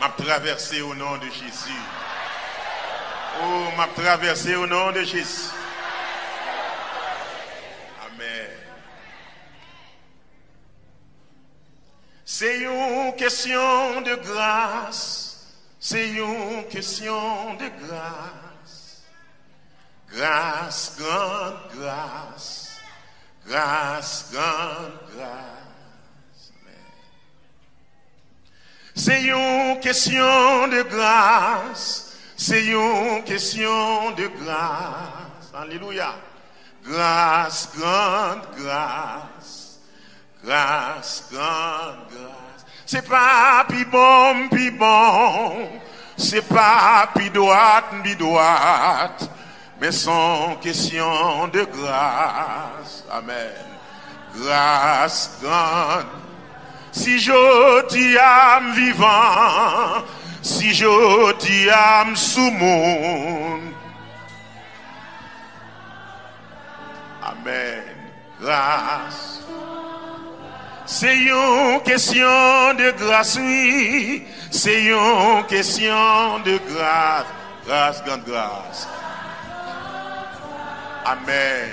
m'a traversé au nom de Jésus. Oh, m'a traversé au nom de Jésus. Amen. C'est une question de grâce. C'est une question de grâce. Grâce, grande grâce. Grâce, grande grâce. Amen. C'est une question de grâce. C'est une question de grâce. Alléluia. Grâce, grande grâce. Grâce, grande grâce. C'est pas pi bon, pi bon. C'est pas pi droite, mais sont question de grâce. Amen. Grâce grande. Si je dis à me vivant, si je dis à me sous monde. Amen. Grâce. C'est une question de grâce, oui. C'est une question de grâce. Grâce, grande grâce. Amen.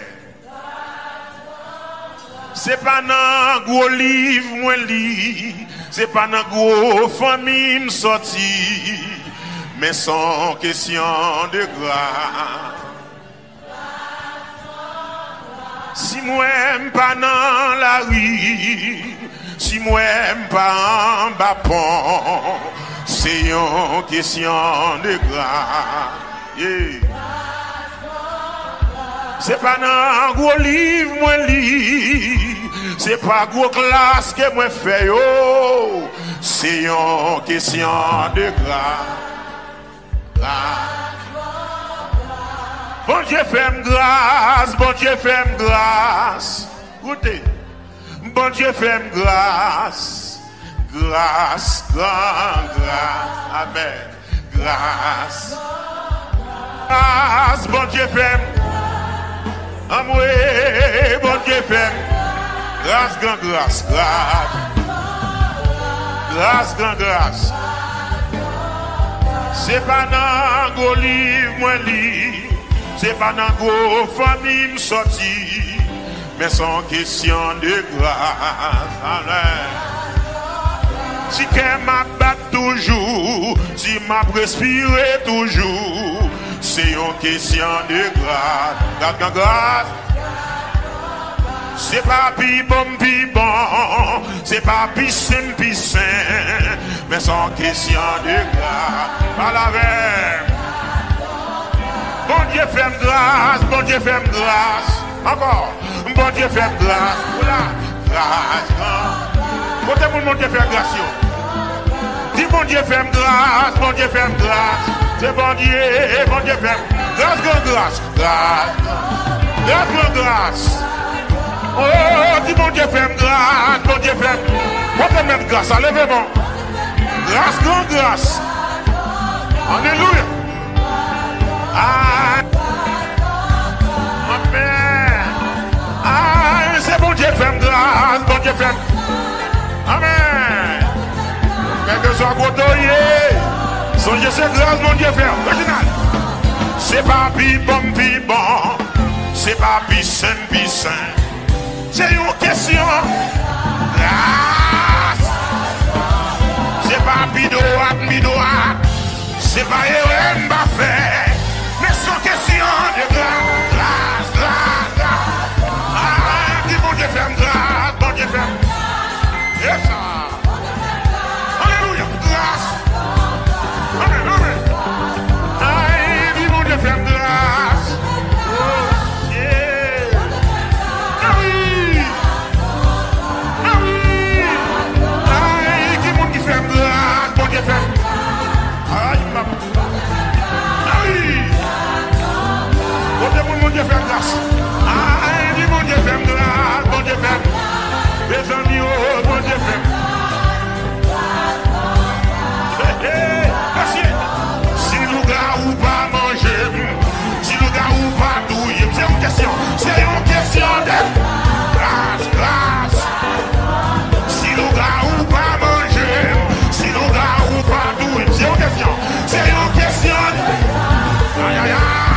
C'est pas dans gros livre moi lit, c'est pas dans gros famille me sorti, mais sans question de grâce. Si moi aime pas dans la rue, si moi aime pas en bas pont, c'est une question de grâce. Yeah. C'est pas dans gros livre moi lis, c'est pas gros classe que moi fais yo, c'est une question de grâce. Bon Dieu fait grâce, bon Dieu fait grâce. Écoutez, bon Dieu fait grâce, grâce, grande grâce. Amen. Grâce, grâce, bon Dieu fait. Amoué, bon Dieu fait. Grâce, grande grâce, grâce. Grâce, grande grâce. C'est pas dans gros livre moi lis, c'est pas dans gros famille me sorti, mais sans question de grâce. Amen. Si qu'elle m'a bat toujours, si m'a respiré toujours, c'est une question de grâce. Grâce, grâce, grâce. C'est pas pi bon, c'est pas pi saint, mais sans question de grâce. Pas la veille. Bon Dieu fait grâce, bon Dieu fait grâce. Encore. Bon Dieu fait grâce. Oula. Grâce, grâce. Côté pour mon Dieu fait grâce. Dis bon Dieu fait grâce, bon Dieu fait grâce. C'est bon Dieu fait grâce, grâce, grâce. Grâce, grâce. Oh, dis bon Dieu fait grâce, bon Dieu fait. Pourquoi mettre grâce? Levez bon. Grâce, grâce. Alléluia. Amen. C'est bon Dieu fait grâce, bon Dieu fait. Amen. Quel que soit côtoyé, songez c'est grâce, mon Dieu fait. Original. C'est pas pi bon, c'est pas pi saint. C'est une question. Grâce. C'est pas pi droite. C'est pas erreur m'a fait. Mais c'est question de grâce. Ah, dis bon Dieu fait grâce, bon Dieu fait. Yes, sir. Alléluia, grâce. Amen. Aïe, dis bon Dieu fait grâce. Oh, yeah. Ah oui. Aïe, dis bon Dieu fait grâce, bon Dieu fait. Aïe, ma. Aïe. Bon Dieu fait grâce. Aïe, dis bon Dieu fait grâce, bon Dieu fait. Les amis, oh, bon Dieu fait. Merci. Si nous gars ou pas manger, si nous gars ou pas douiller, c'est une question. C'est une question de grâce. Si nous gars ou pas manger, si nous gars ou pas douiller. question. C'est une question. Aïe, aïe, aïe.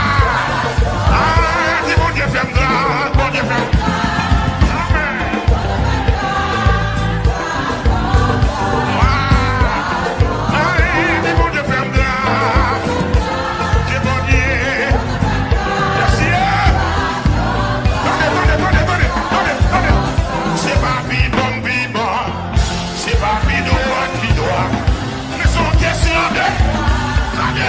Ah, dis mon Dieu, ferme grâce. Bon Dieu, ferme. Amen. Dis mon Dieu, ferme grâce. Dieu, bon Dieu. Merci. Attendez. C'est pas bidon. C'est pas bidon qui doit. Mais son question de.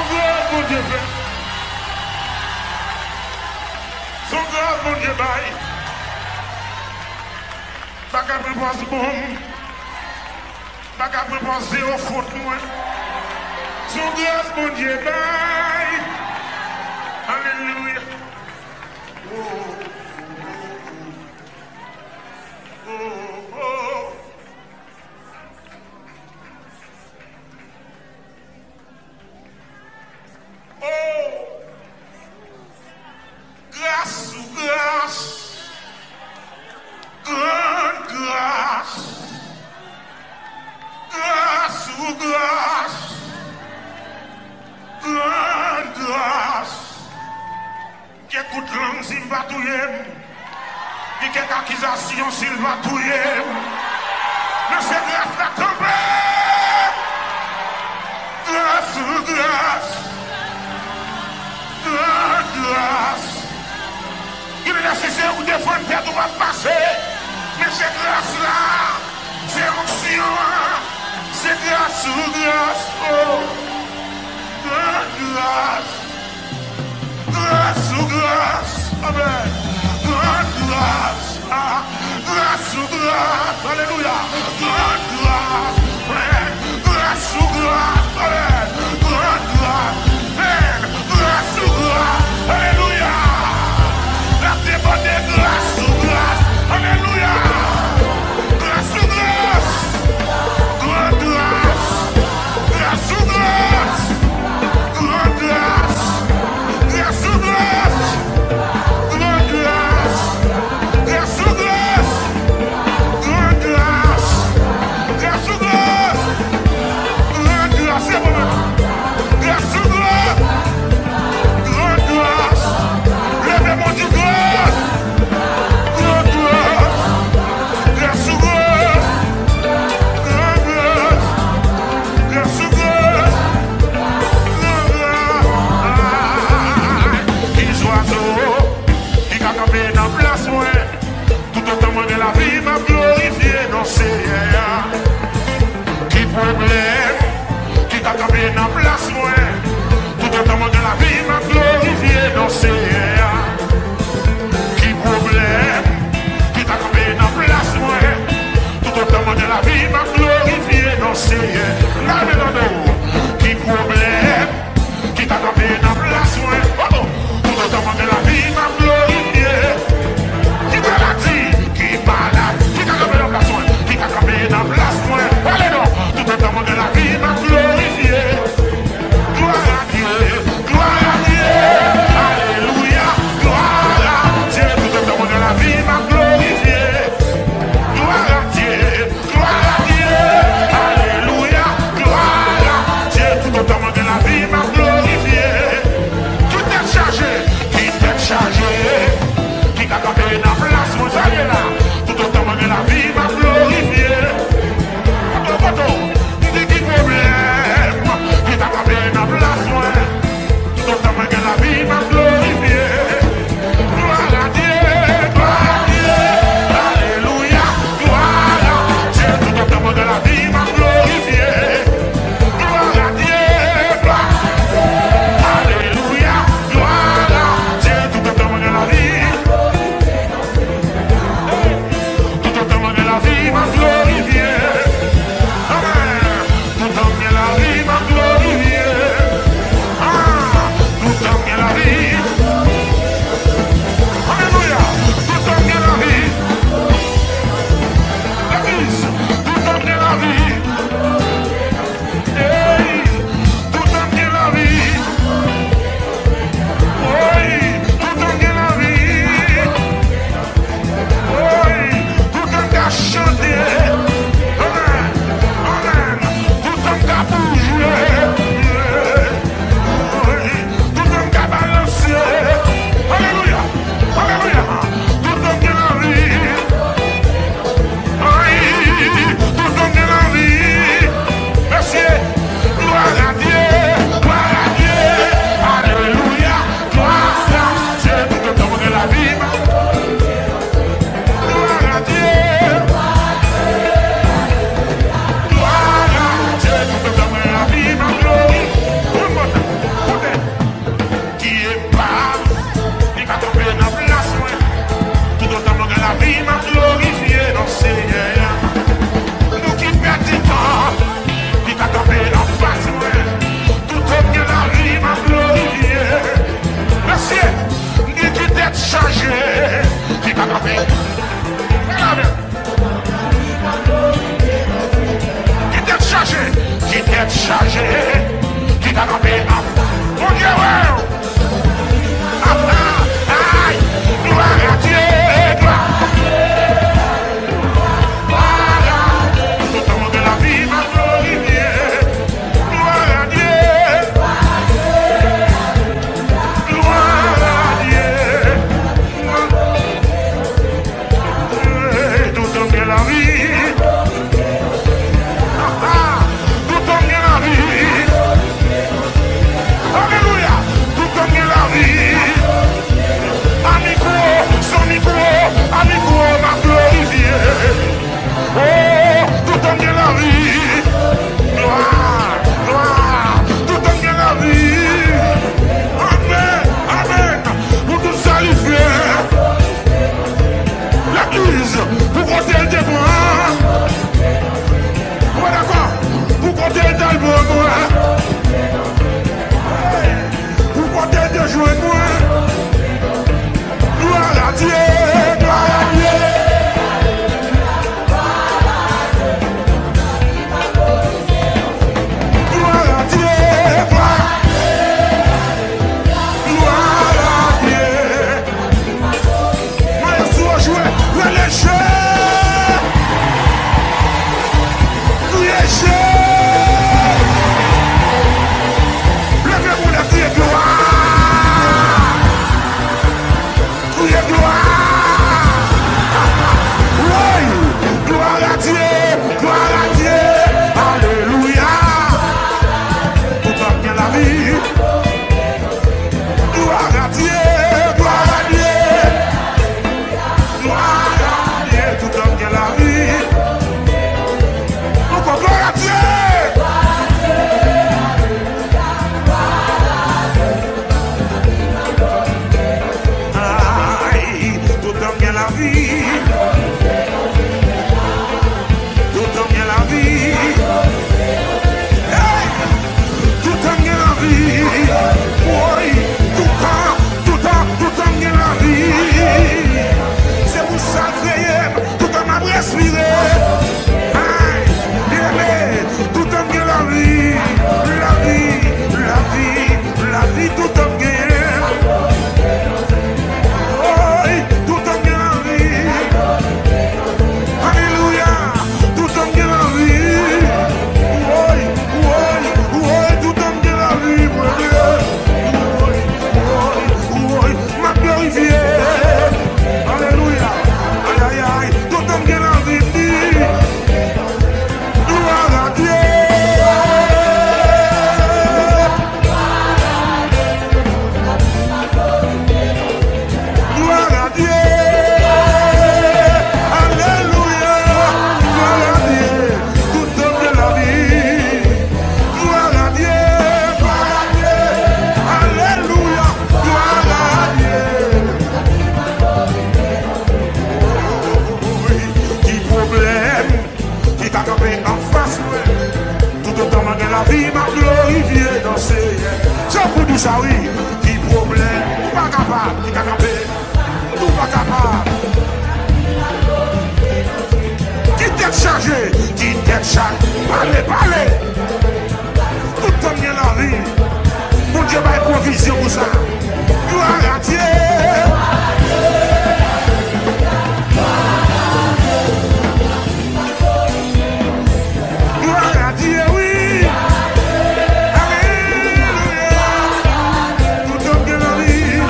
grâce, mon Dieu, fait. Son grâce, mon Dieu, baille. Pas qu'à prépenser bon. Pas qu'à prépenser au faute, moi. Son grâce, mon Dieu, baille. Alléluia. Oh, oh, oh. Oh, grâce ou grâce, grande grâce, grâce ou grâce, grande grâce. Qu'écoute langue s'il va touiller, dit quelques accusations s'il va touiller, mais c'est grâce la tombée. Grâce ou grâce. Grâce. Il est nécessaire pour défendre père on va passer. Mais c'est grâce là. C'est onction. C'est grâce ou grâce. Oh. Grâce. Grâce ou grâce. Amen. Grâce. Ah. Grâce ou grâce. Alléluia. Grâce. Grâce ou grâce. Amen. Grâce. Grâce ou grâce, alléluia. La débordée grâce ou grâce, alléluia. Grâce ou grâce, grande grâce, grâce ou grâce, grande grâce, grâce ou grâce, grande grâce, grâce ou grâce, grande grâce, grâce ou grâce, grande grâce, c'est bon. Grâce ou grâce. Levez mon Dieu, grâce, grâce, grâce ou grâce, grâce ou grâce, qui oiseau, qui a campé dans la place, tout autant de la vie m'a glorifié, non c'est qui problème, qui a campé dans la place, tout autant de la vie m'a glorifié, non c'est qui problème, qui t'a campé dans la place, tout autant de la vie m'a glorifié, non c'est qui problème, qui t'a campé dans la place, tout autant de la vie m'a glorifié, qui maladie, qui malade, qui t'a campé dans la place, qui t'a campé dans la place, allez non, tout autant de la vie m'a glorifié. Gloire à Dieu, gloire à Dieu, alléluia, gloire à Dieu, tout le temps de la vie m'a glorifié. Gloire à Dieu, alléluia, gloire à Dieu, tout le temps de la vie m'a glorifié. Qui t'est chargé, qui a campé dans la place, vous allez là, tout le temps de la vie m'a glorifié. Qui problème, qui t'a campé dans la place, tout le temps de la vie m'a glorifié. Gloire à Dieu, alléluia, gloire à Dieu, tout le temps de la vie m'a glorifié. Gloire à Dieu, alléluia, gloire à Dieu, tout le temps de la vie. Tout le temps de ça, oui. Qui problème? Ou pas capable? Qui capable? Ou pas capable? Qui tête chargée? Qui tête chargée? Parlez, parlez! Tout le temps bien la vie. Mon Dieu va provision pour ça. Gloire à Dieu. Gloire à Dieu, oui. Alléluia. Tout le temps bien la vie.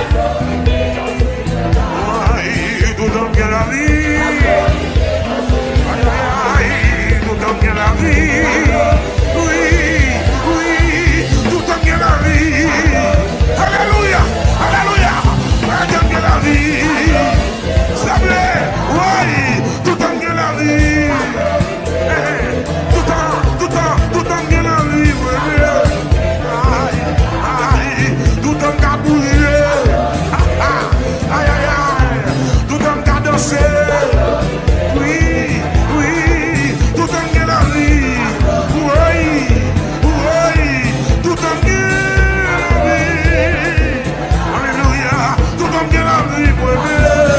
Aïe, tout le temps bien la vie. Aïe, aïe, tout le temps bien la vie. Oui, oui, tout le temps bien la vie. Alléluia, alléluia. Tout bien la vie. Ça plaît, oui, tout le temps bien la vie. Tout le temps bien la vie. Aïe, aïe, tout le temps qu'à bouger. Aïe, aïe, aïe, tout le temps qu'à danser. Oui, oui, tout le temps bien la vie. Oui, oui, tout le temps bien la vie. Alléluia, tout le temps bien la vie, pour aimer.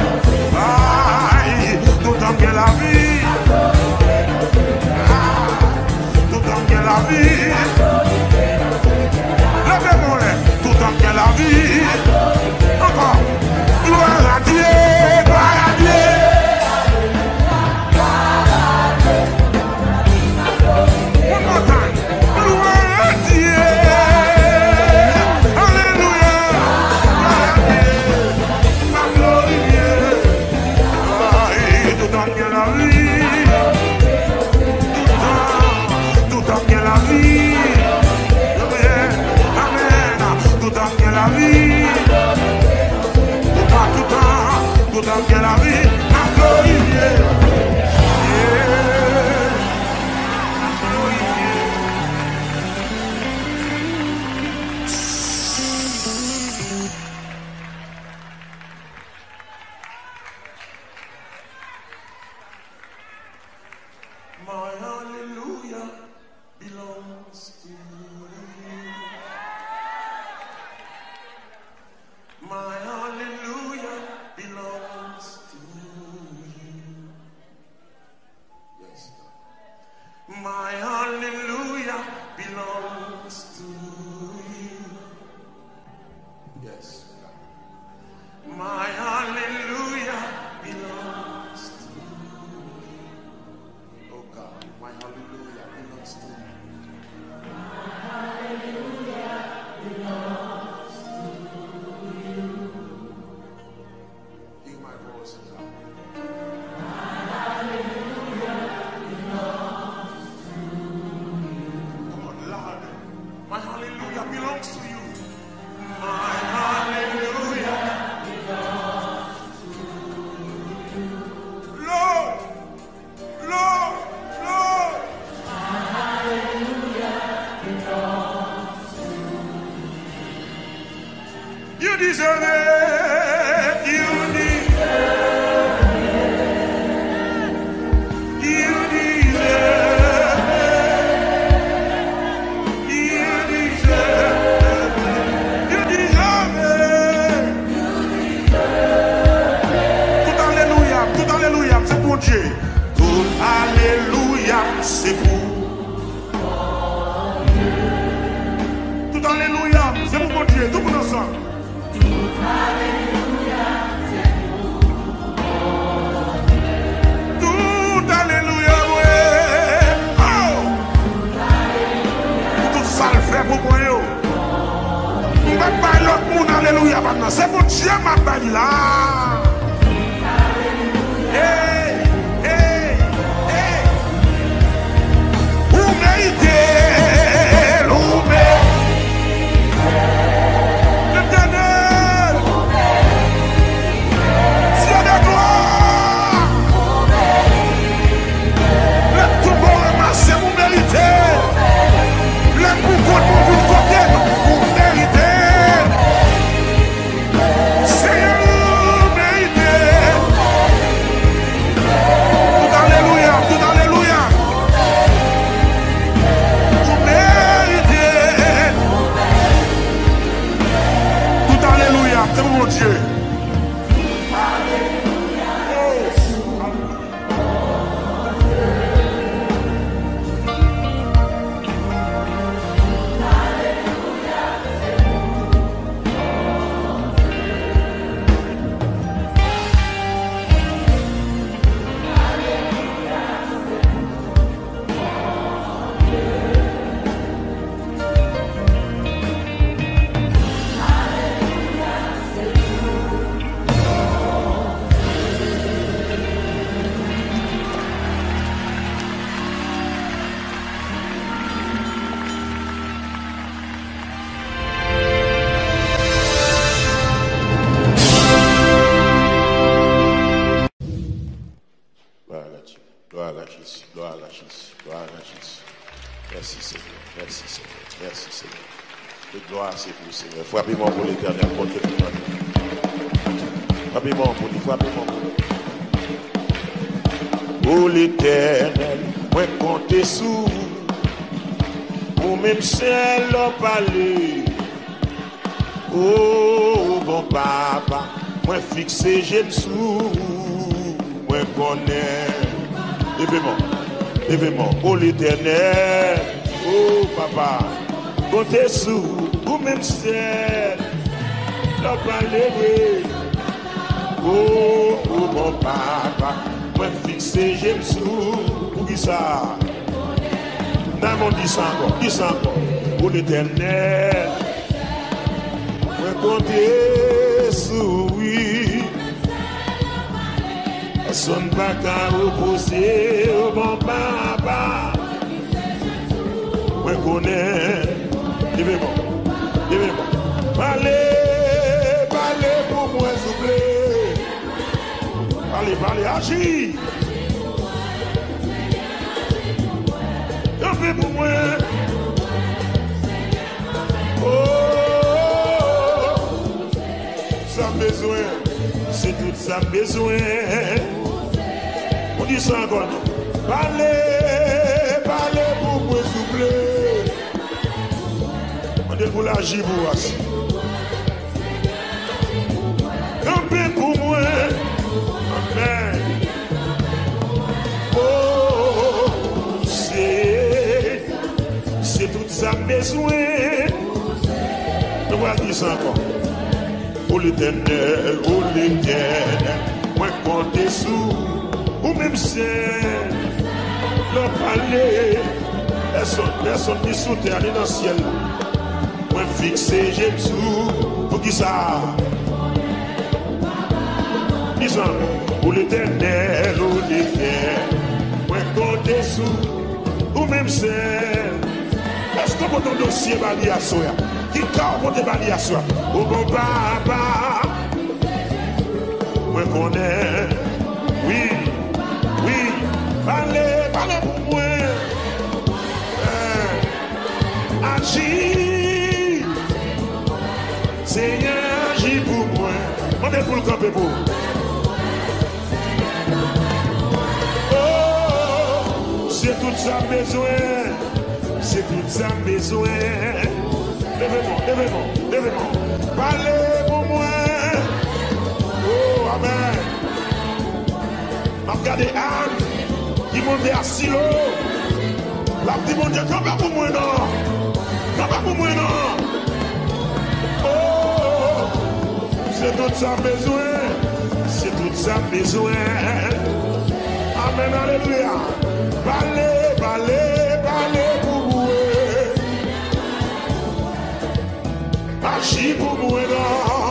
Aïe, tout le temps bien la vie. Tout le temps bien la vie. Levez-moi, tout le temps bien la vie. Encore, gloire à Dieu, gloire à Dieu. One more time, gloire à Dieu. Alléluia, gloire à Dieu. Ma glorieux. Aïe, tout le temps bien la vie. Tout le temps bien la vie. Amen. Tout le temps bien la vie. Tout le temps bien la vie. Ma glorieux. My hallelujah belongs to you. My hallelujah belongs to you. Yes. My hallelujah belongs to you. Yes. My hallelujah belongs to you. Oh God, my hallelujah belongs to you. Hear my voice, God. Come on, Lord. My hallelujah belongs to you. My hallelujah belongs to you. Lord, Lord, Lord. My hallelujah belongs to you. You deserve it. You deserve it. You deserve it. You deserve it. You deserve it. Tout alléluia, c'est pour Dieu. Tout alléluia, c'est pour. Tout alléluia, c'est pour mon Dieu, tout pour nous ensemble. Tout alléluia, ouais. Oh. Tout ça le fait pour moi. On va pas l'autre monde, alléluia, maintenant. C'est pour Dieu, ma belle là. Hey, hey, hey. Vous méritez, vous méritez. L'éternel. Dieu de gloire. Le tout bon ramassé, vous méritez. Le coucou de vous côté, vous méritez. Seigneur, vous méritez. C'est pour mon Dieu. Merci Seigneur, merci Seigneur, merci Seigneur. Que gloire c'est pour Seigneur. Frappez-moi pour l'éternel, portez-moi. Frappez-moi pour lui, frappez-moi pour lui. Pour l'éternel, moi comptez sous. Ou même ciel au palais. Oh bon papa, moi fixé j'aime sous. Moi connais. Levez-moi, oh l'éternel, oh papa, comptez sous, ou même ciel, l'on va lever. Oh mon papa, moi fixé, j'aime sous, pour qui ça? Non, mon dis ça encore, oh l'éternel, moi comptez sous, oui. Son pas qu'à opposer au bon papa. Moi connais. Levez-moi. Parlez pour moi, s'il vous plaît. Parlez, agis. Campez pour moi. Oh, ça besoin. C'est tout ça besoin. On dit ça encore. Parlez pour moi, s'il vous plaît. On dit pour l'agir pour vous. Campez pour moi. Amen. Oh, c'est tout ça besoin. On va dire ça encore. Oh l'éternel, moi comptez sous, ou même ciel, le palais, personne qui sous terre, dans le ciel, moi fixé, j'aime sous, pour qui ça? Disons, oh l'éternel, moi comptez sous, ou même ciel, est-ce que votre dossier va dire à soi? Qui t'a monté bali à soi? Oh bon papa, moi connais, oui, parlez pour moi, agis, Seigneur, agis pour moi, on est pour le camper pour. Oh, c'est tout ça besoin, c'est tout ça besoin. Levez-moi. Parlez pour moi. Oh, amen. Regardez Anne qui monte à Silo. La petite mon Dieu, quand pas pour moi, non. Oh, c'est tout ça besoin. Amen, alléluia. Parlez pour moi. Agis pour moi, non.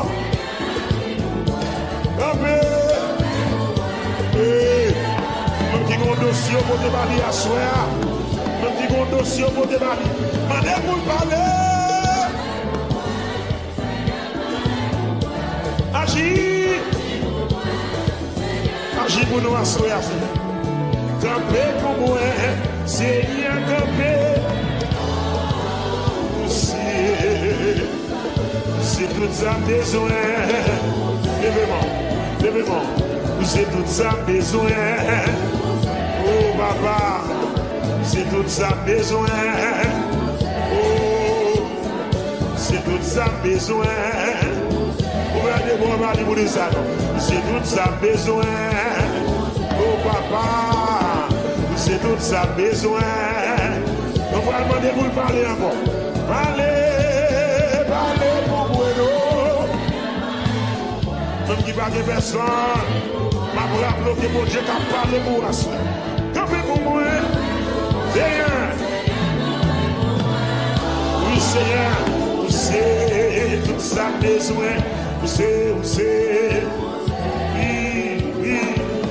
Mon petit dossier pour te parler à soi. Mon petit dossier pour te parler. Mandez pour parler. Agis pour nous à soi. Campez pour moi. Seigneur, campez. C'est tout ça besoin. Levez-moi. C'est tout ça besoin. Oh papa, c'est tout ça besoin. Oh, c'est tout ça besoin. Regardez, bon, on va dire pour ça. C'est tout ça besoin. Oh papa, c'est tout ça besoin. On va demander pour le parler encore. Parlez pour moi. Même qui parle de personne, ma pour bloquer pour Dieu qui a parlé pour moi. Campez pour moi. Seigneur. Oui, Seigneur. C'est tout ça besoin. C'est. Oui.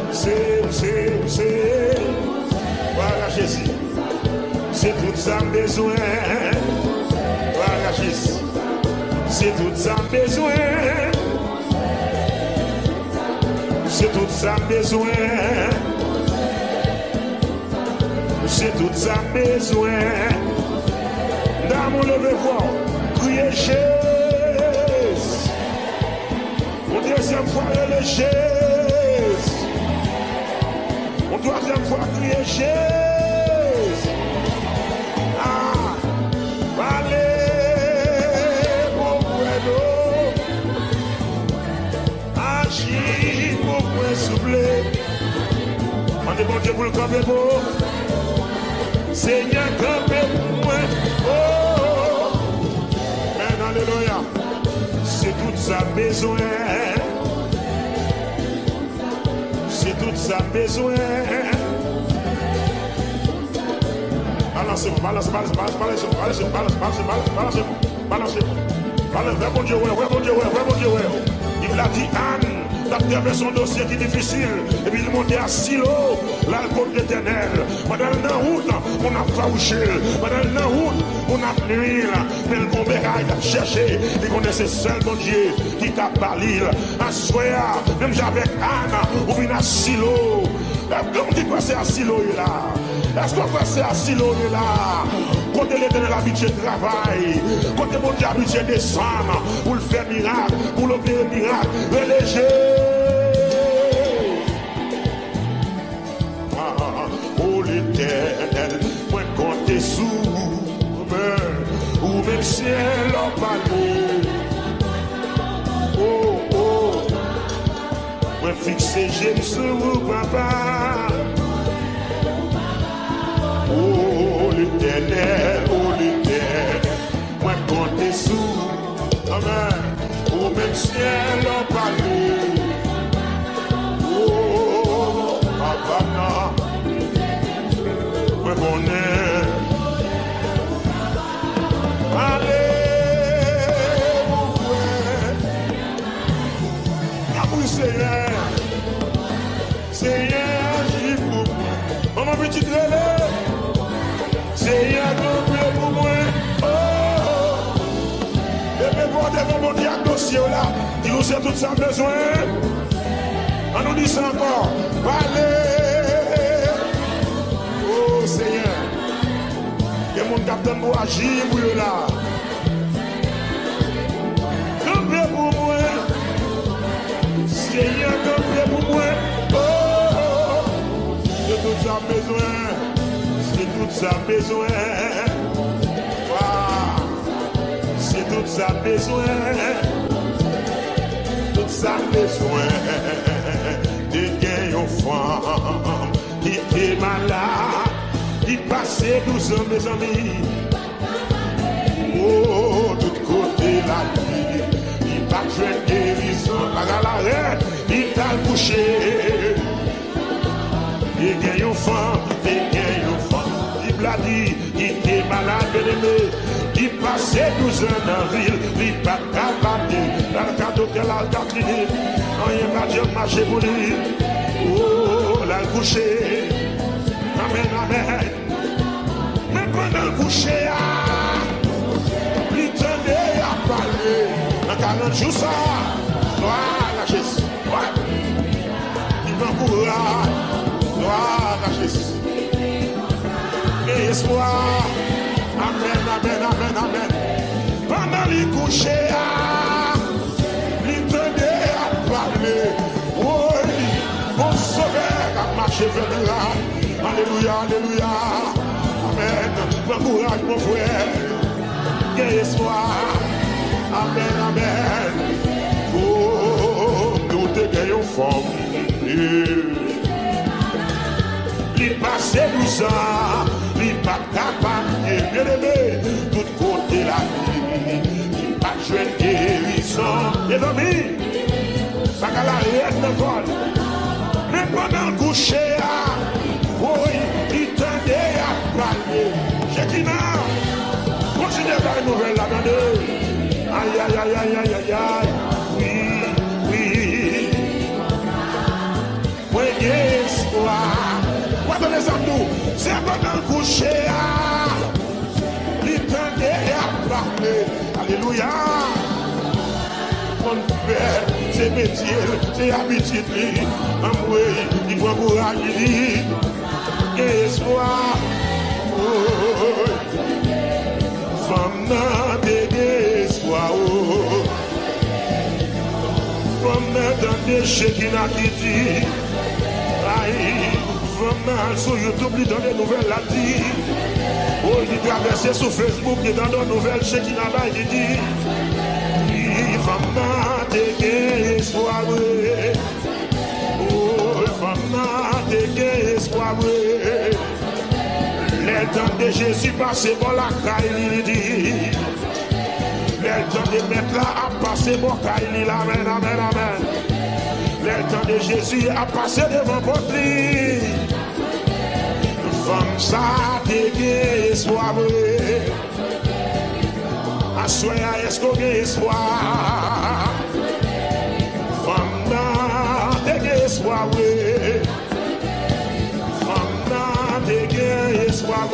C'est. Voilà Jésus. C'est tout ça besoin. Voilà Jésus. C'est tout ça besoin. C'est tout ça besoin. C'est tout ça besoin. Dans mon levé-voix, criez Jésus. Pour deuxième fois, le Jésus. Pour troisième fois, criez Jésus. On est bon Dieu pour le camper pour Seigneur camper pour moi. Oh, mais alléluia, c'est tout ça besoin. C'est tout ça besoin. Balancez-vous, balancez. Ouais, bon Dieu, ouais. Il a dit Anne. D'observer son dossier qui est difficile. Et puis il montait à Silo, l'alcool éternel. Pendant la route, on a fauché. Pendant la route, on a nuit. Mais le bon bérail a cherché. Il connaissait seul mon Dieu qui t'a parlé. À soir, même j'avais Anne, ou bien à Silo. Comment tu passes à Silo là? Est-ce qu'on passe à Silo là? Quand l'éternel habitué travail, quand mon Dieu habitué descendre pour le faire miracle, pour l'opérer miracle, léger. Oh l'éternel, moi compter sous ou même ciel en palais. Oh, moi fixer j'aime sur vous, papa. Oh l'éternel, moi compter sous, amen, ou même ciel en palais. Oh, papa, moi bonheur, allez, oui, Seigneur, j'y pour moi, maman petite relais. Seigneur, compris pour moi. Oh, et puis pour devant mon diagnostic là, il nous a tout ça besoin. On nous dit ça encore. Parlez. Oh Seigneur, il y a mon capitaine pour agir pour eux là. Compris pour moi. Seigneur, compris pour moi. Oh, j'ai tout ça besoin. C'est tout ça besoin. C'est tout ça besoin. Tout ça besoin. De gagner une femme qui était malade, qui passait 12 ans, mes amis. Oh, tout côté la vie. Il pas de guérison, pas à l'arrêt, il t'a couché. Il gagne une femme, il a dit, il était malade, bien-aimé. Il passait 12 ans dans la ville, il n'a pas capable. Dans le cadre de la clinique, on a déjà marché pour lui. Oh, là, le coucher. Amen. Mais pendant le coucher, il tenait à parler. Dans 40 jours, ça, gloire à Jésus. Il m'encourage, gloire à Jésus. Et espoir, amen. Pendant les coucher, il tenait à parler. Oui, mon sauveur a marché vers là. Alléluia. Amen. M'encourage mon frère. Quel espoir. Amen. Oh. forme. Il passe 12 ans, il pas capable de bien aimer, tout côté la vie, il pas joué de guérison. Les amis, ça qu'à la réelle de vol, mais pendant le coucher, oui, il tendait à parler. J'ai dit non, continuez par une nouvelle là-dedans. Aïe, aïe, aïe, aïe, aïe, aïe, aïe, oui, oui. Oui, espoir. Attendez ça nous, c'est pendant le coucher, il tendait à parler. Alléluia. Mon père, c'est métier, c'est habitude, il prend courage, espoir. Femme n'a d'espoir. Femme n'a d'échec qui n'a quitté. Aïe. Sur YouTube, il donne des nouvelles là dit. Oh, il traverse sur Facebook, il donne des nouvelles chez qui n'a pas dit. Il va m'attaquer espoir. Oh, il va m'attaquer espoir. Le temps de Jésus passé par la caille, il dit. Le temps de mettre là a passé par la caille, il amen, amen, amen. Le temps de Jésus a passé devant votre lit. Femme ça t'es espoir. Assoya est-ce qu'on a espoir? Femme t'es espoir. Femme t'es espoir.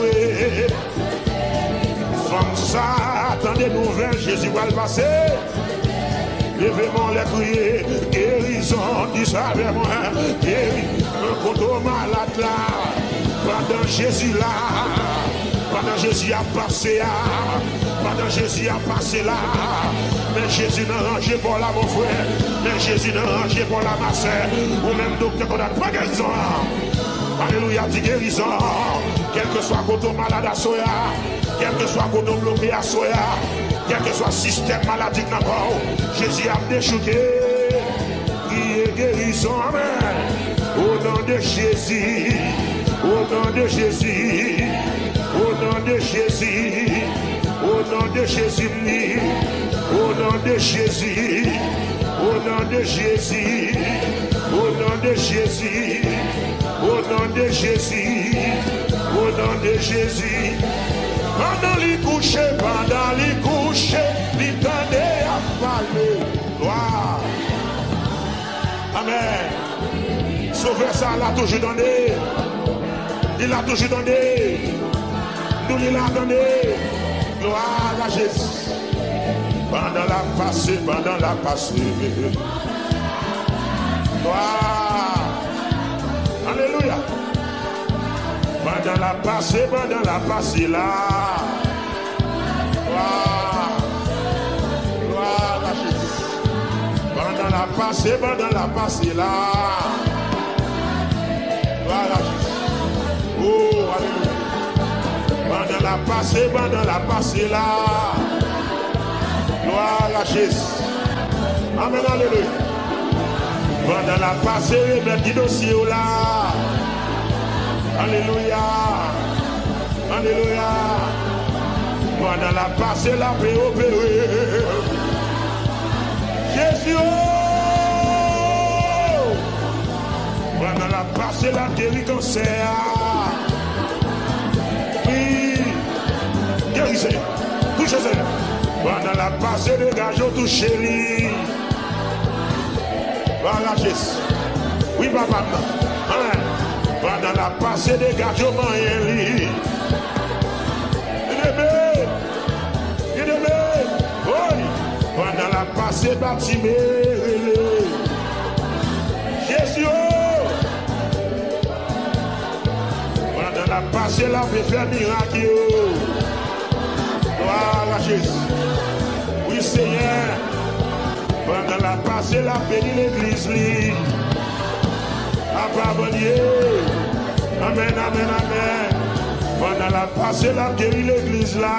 Femme ça attend des nouvelles, Jésus va le passer. Levez-moi les crier, guérison, dis ça avec moi, guéris, un couteau malade là, pendant Jésus là, pendant Jésus a passé là, pendant Jésus a passé là, mais Jésus n'a rangé pour là mon frère, mais Jésus n'a rangé pour là ma soeur, ou même docteur qu'on a pas guérison, alléluia, dis guérison, quel que soit couteau malade à soya, quel que soit couteau bloqué à soya, quel que soit le système maladie encore, Jésus a déchouqué, priez guérison, amen. Au nom de Jésus, au nom de Jésus, au nom de Jésus, au nom de Jésus, au nom de Jésus, au nom de Jésus, au nom de Jésus, au nom de Jésus, au nom de Jésus. Pendant les coucher, il tendait à parler. Gloire. Amen. Sauveur ça, l'a toujours donné. Il l'a toujours donné. Nous, il l'a donné. Gloire à Jésus. Pendant la passée, Gloire. Alléluia. Pendant la passée là. Gloire à Jésus. Pendant la passée là. Gloire à Jésus. Oh, alléluia. Pendant la passée là. Gloire à Jésus. Amen, alléluia. Pendant la passée, mettre du dossier là. Alléluia. Alléluia. Pendant la passée, la paix opérée. Jésus. Pendant la passée, la guéri cancer. Oui. Guérissez. Touchez-le. Pendant la passée, les gageons touchés. Voilà Jésus. Oui, papa. Amen. Pendant la passée des gageons, il pendant la passée bâtiment, Jésus. Pendant la passée, la paix fait miracle. Gloire à Jésus. Oui, Seigneur. Pendant la passée, la paix de l'église. Amen, amen, amen. Pendant la passée, la guéri l'église là.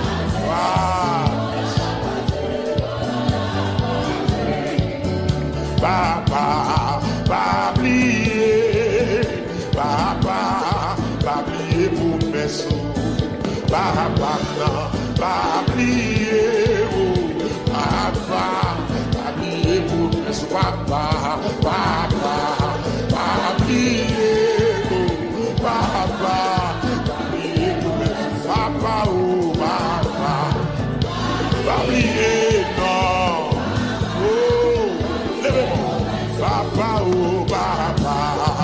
Wow. Papa, pas oublier. Papa, pas oublier pour mes sous. Papa, non, pas oublier. Papa, pas oublier pour mes sous. Papa, papa, pas oublier. Papa, pas oublier pour mes sous. Papa, oh, papa, pas oublier, non. Oh, levez-moi. Papa, oh, papa.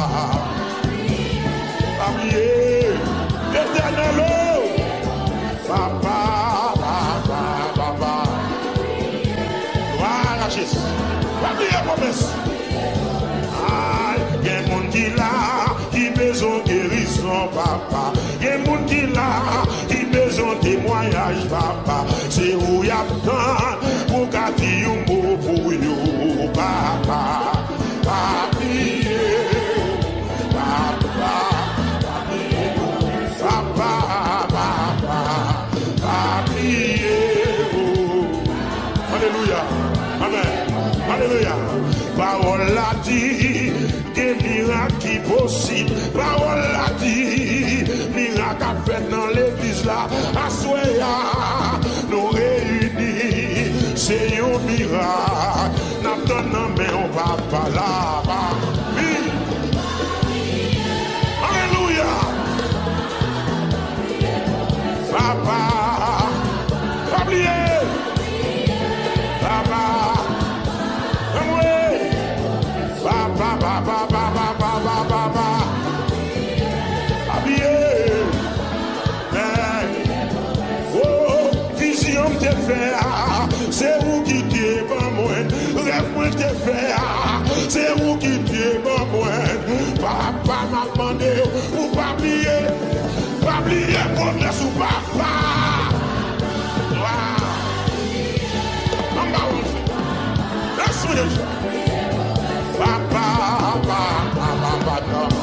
Éternel, papa, papa, papa. Voilà, Jésus. Pas de promesse. Ah, il y a un monde qui là, qui besoin de guérison, papa. Il y a un monde qui là, qui besoin de témoignage, papa. C'est où il y a besoin pour gâter un mot pour vous, papa. Papa. Alléluia. Parole a dit, des miracles qui possibles. Parole a dit, miracle a fait dans l'église là. Assoya, nous réunis. C'est un miracle. N'attendons mais on va pas là-bas. Oui. Alléluia. Papa, pas oublier. Papa. Vision te fait, c'est vous qui t'es pas moins. Rêve te fait, c'est vous qui t'es pas moins. Papa m'a demandé pour pas oublier promesse ou papa. Papa, papa,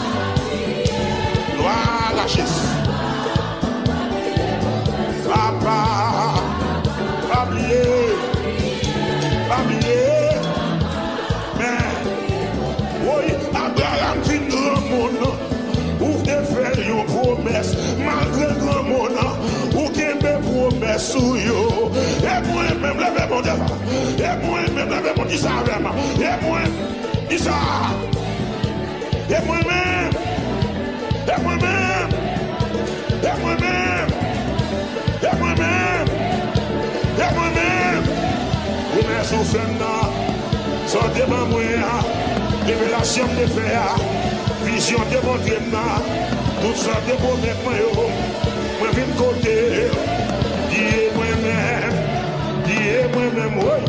gloire à Jésus. Papa, pas oublier, mais oui, Abraham dit grand monde, ou te faire une promesse, malgré grand monde, ou qu'il me promesse sur yo. Et moi-même, levez mon devant, et moi-même, levez mon dis ça vraiment, et moi-même, dis ça, et moi-même, et moi-même, et moi-même. Et moi-même, vous m'avez souffert, sortez ma moyen, révélation de faire, vision de montrer, tout ça de bon moi, moi viens côté, dis moi-même, oui,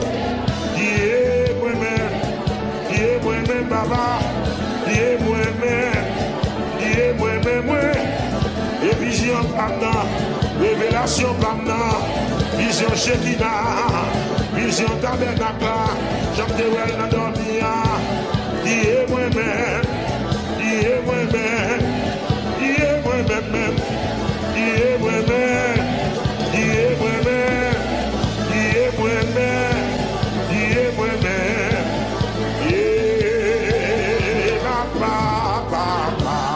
dis moi-même, baba, dis moi-même, oui, et vision maintenant. Révélation maintenant, vision Shekinah, vision tabernacle, j'aime te voir dans dormir, dis moi-même, dis moi-même, dis moi-même, dis moi-même, dis moi-même, dis moi-même, dis moi-même, et papa,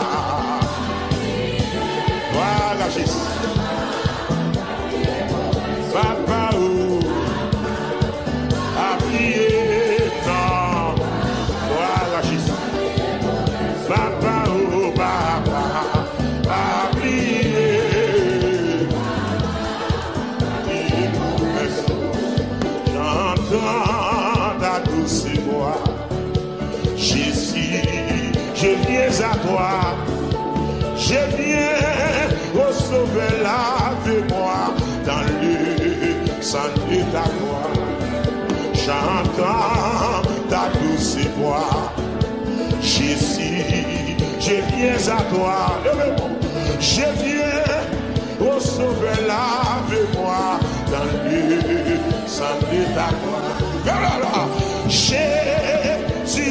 voilà Jésus. Papa, oh, appuyez, non, voilà Jésus. Papa, oh, papa, appuyez. J'entends ta douce voix, Jésus, je viens à toi, je viens au sauver la de moi dans le sang de ta gloire. J'entends ta douce voix, Jésus, je viens à toi, je viens au sauver la de moi dans le sang de ta gloire. Jésus,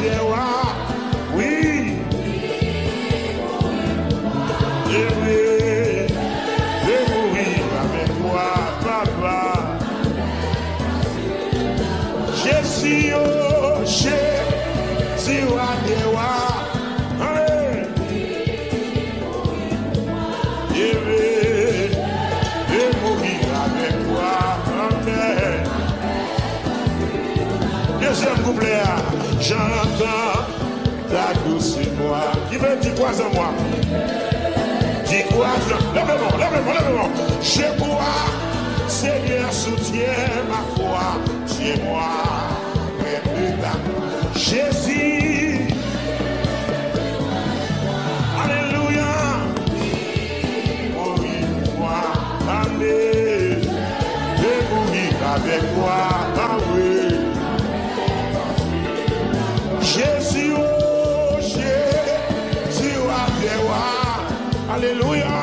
oui. Jésus, oh, Jésus. couplet. J'entends ta douce voix. Qui veut dire quoi en moi? Dis quoi? Lève-moi. Je crois, Seigneur, soutiens ma foi. Tiens-moi, près de ta Jésus. Alléluia. Mourir pour moi. Amen. Et mourir avec moi. Ah oui. Jésus, oh Jésus, alléluia.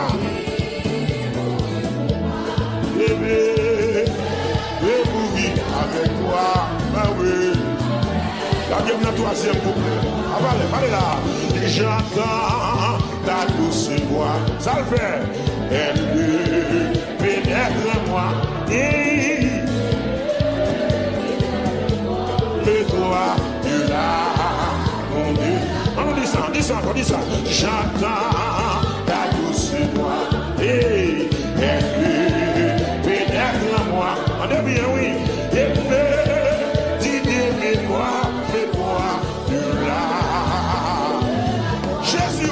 Bébé, et mourir avec toi. Ah oui. La bienvenue à troisième couplet. Allez là. J'entends ta douce voix. Ça le fait. Elle pénètre moi. Le droit de la mon Dieu. On dit ça. J'entends ta douce voix. Et elle pénètre moi. On est bien, oui. Et dit de moi. Jésus,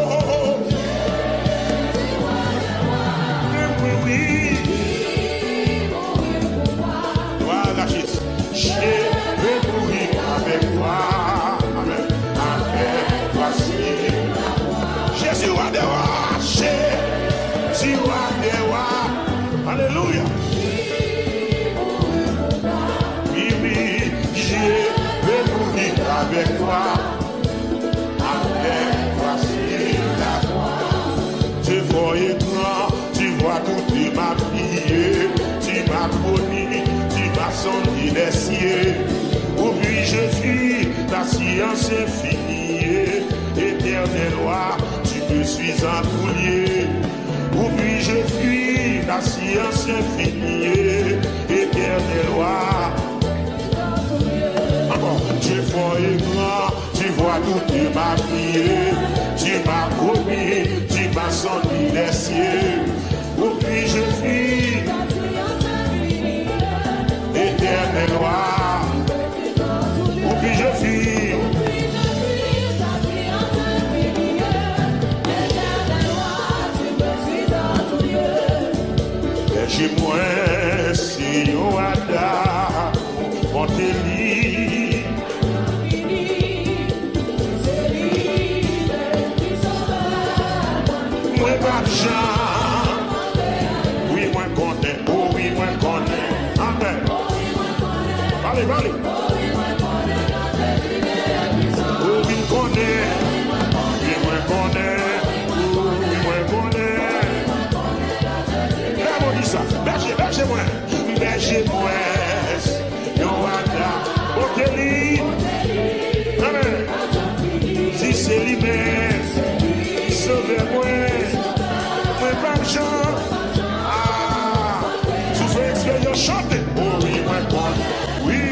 oui. Voilà, Jésus. Je vais mourir avec toi. Amen. Avec toi, Jésus, wa de wa. Jésus, wa de wa. Alléluia. Oui, je vais mourir avec toi. Tu vois toute ma vie, tu m'as connu, tu m'as sonné les cieux. Où puis-je fuir ta science infinie, éternelle loi, tu me suis entouillé. Où puis-je fuir ta science infinie, éternelle loi. Tu es fort et grand, tu vois toute ma vie, tu m'as promis, tu m'as sonné les cieux. Où puis-je fuir, éternelle loi. Où puis-je fuir, et j'ai moins si on a on te lit. Moi pas de gens. Oui, moi connais. Oh oui, moi connais. Amen. Allez. Oh oui, connais. Oui, moi connais. Oh oui, moi connais. Là, on dit ça. Berger-moi. Amen. Si c'est lui-même, sauvez-moi. Moi, pas de gens. Tu fais expérience, chantez. Oh oui, moi, oui.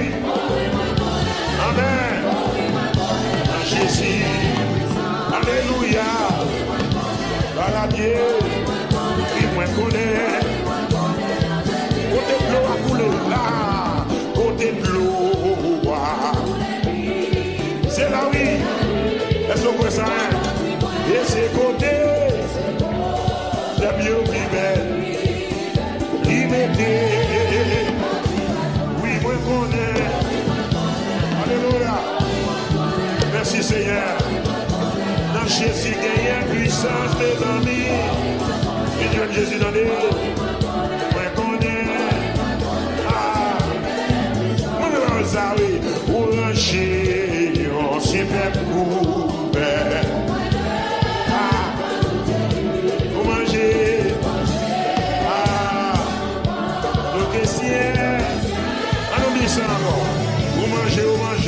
Amen. Jésus. Alléluia. Voilà Dieu. Oui, moi, connais. Côté de l'eau à couler, là. Côté de l'eau. C'est là, oui. Est-ce que vous savez? Et c'est côté. C'est mieux, oui, belle. Liberté. Oui, moi, connais. Alléluia. Merci, Seigneur. Dans Jésus, il y a puissance, mes amis. Et Dieu, Jésus, dans les. Ça oui, ouranger, on s'y fait couvert. Vous mangez, le caissier, allons dire ça encore. Vous mangez,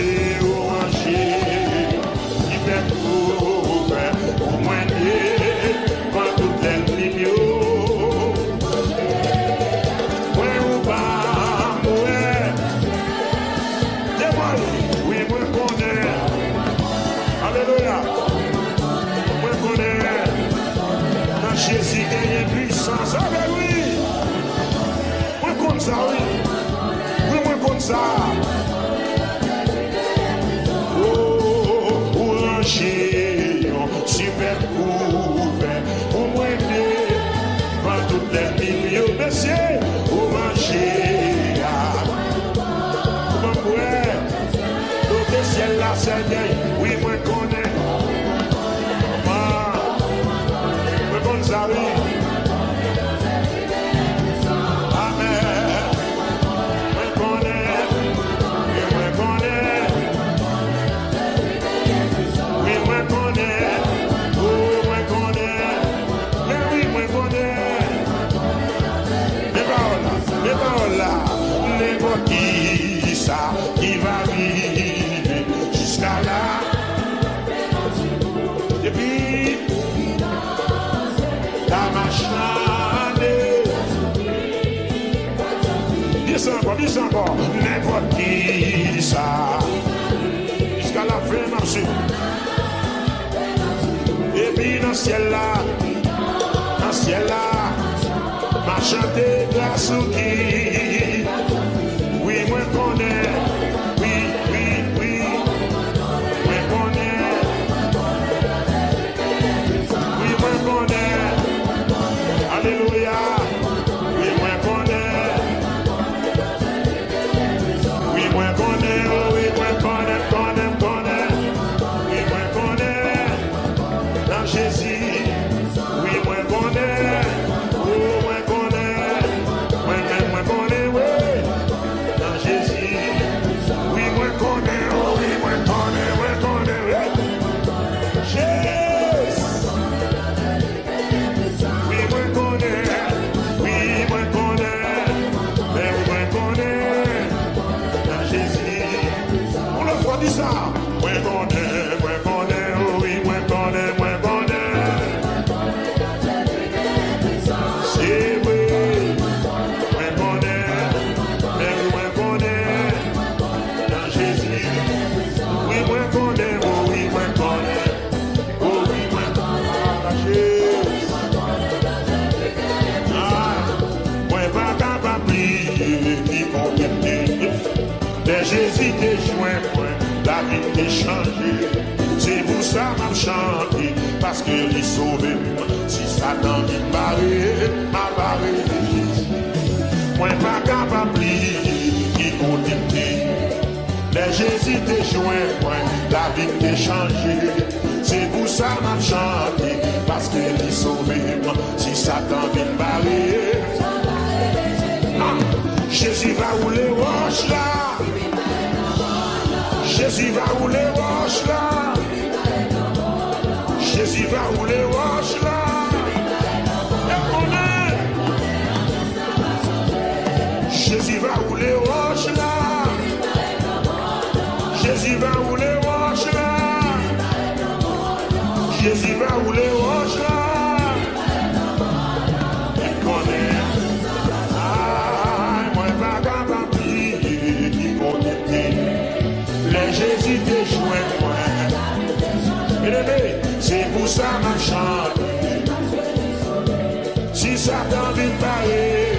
s'y fait couvert. Au moins, quand tout est mignon. Alléluia. Moi connais. Dans Jésus gagne puissance. Ah ben oui. Moi comme ça, oui. Oui, moi comme ça. Seigneur, oui, moi connais. Moi connais ça, oui. Amen. Moi connais. Oui, moi connais. Oui, moi connais. Oh, moi connais. Mais oui, moi connais. Les paroles là, n'importe qui ça qui va vivre jusqu'à là. Et puis, la machine. Dis encore, n'importe qui ça. Jusqu'à la fin, marché. Et puis, dans le ciel là, m'a chanté grâce au qui. Oui, moi connais. Oui. Moi connais. Oui, moi connais. Alléluia. Oui, moi connais. Oui, moi connais. Oh, oui, moi connais. Oui, moi connais. Dans Jésus. Oui, moi connais. Oh, moi connais. Moi connais, oui. Dans Jésus. Oui, moi connais. Oh, oui, moi connais, oui. Jésus. Oui, moi connais. Oui, moi connais. Mais moi connais. Dans Jésus. On le voit dit ça. Moi connais. Oh, oui, moi connais. C'est vrai. Moi connais. Mais moi connais. Dans Jésus. Oui, moi connais. Oh, oui, moi connais. Oh, oui, moi connais. Jésus. Moi pas capable de qui contempler. Mais Jésus t'es joint, la vie t'est changée. C'est pour ça m'a chanté, parce que il sauvé. Si Satan vient m'a barré de Jésus. Moi pas capable qui contempler. Mais Jésus t'es joint, la vie t'est changée. C'est pour ça m'a chanté, parce que il sauvé. Si Satan vient barrer. Jésus va rouler roche là. Jésus va rouler roche là. Jésus va rouler roche là. Jésus va rouler roche là. Jésus va rouler roche là. Jésus va rouler roche là. Jésus t'es joint, c'est pour ça ma chante. Si Satan vient barrer,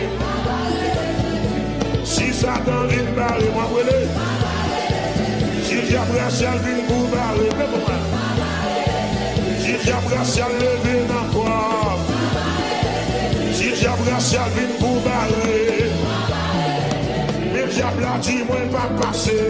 moi brûlé. Si diable racial vient pour barrer, si diable racial levé dans quoi, si diable racial vient pour barrer, mais diable a dit moi pas passer.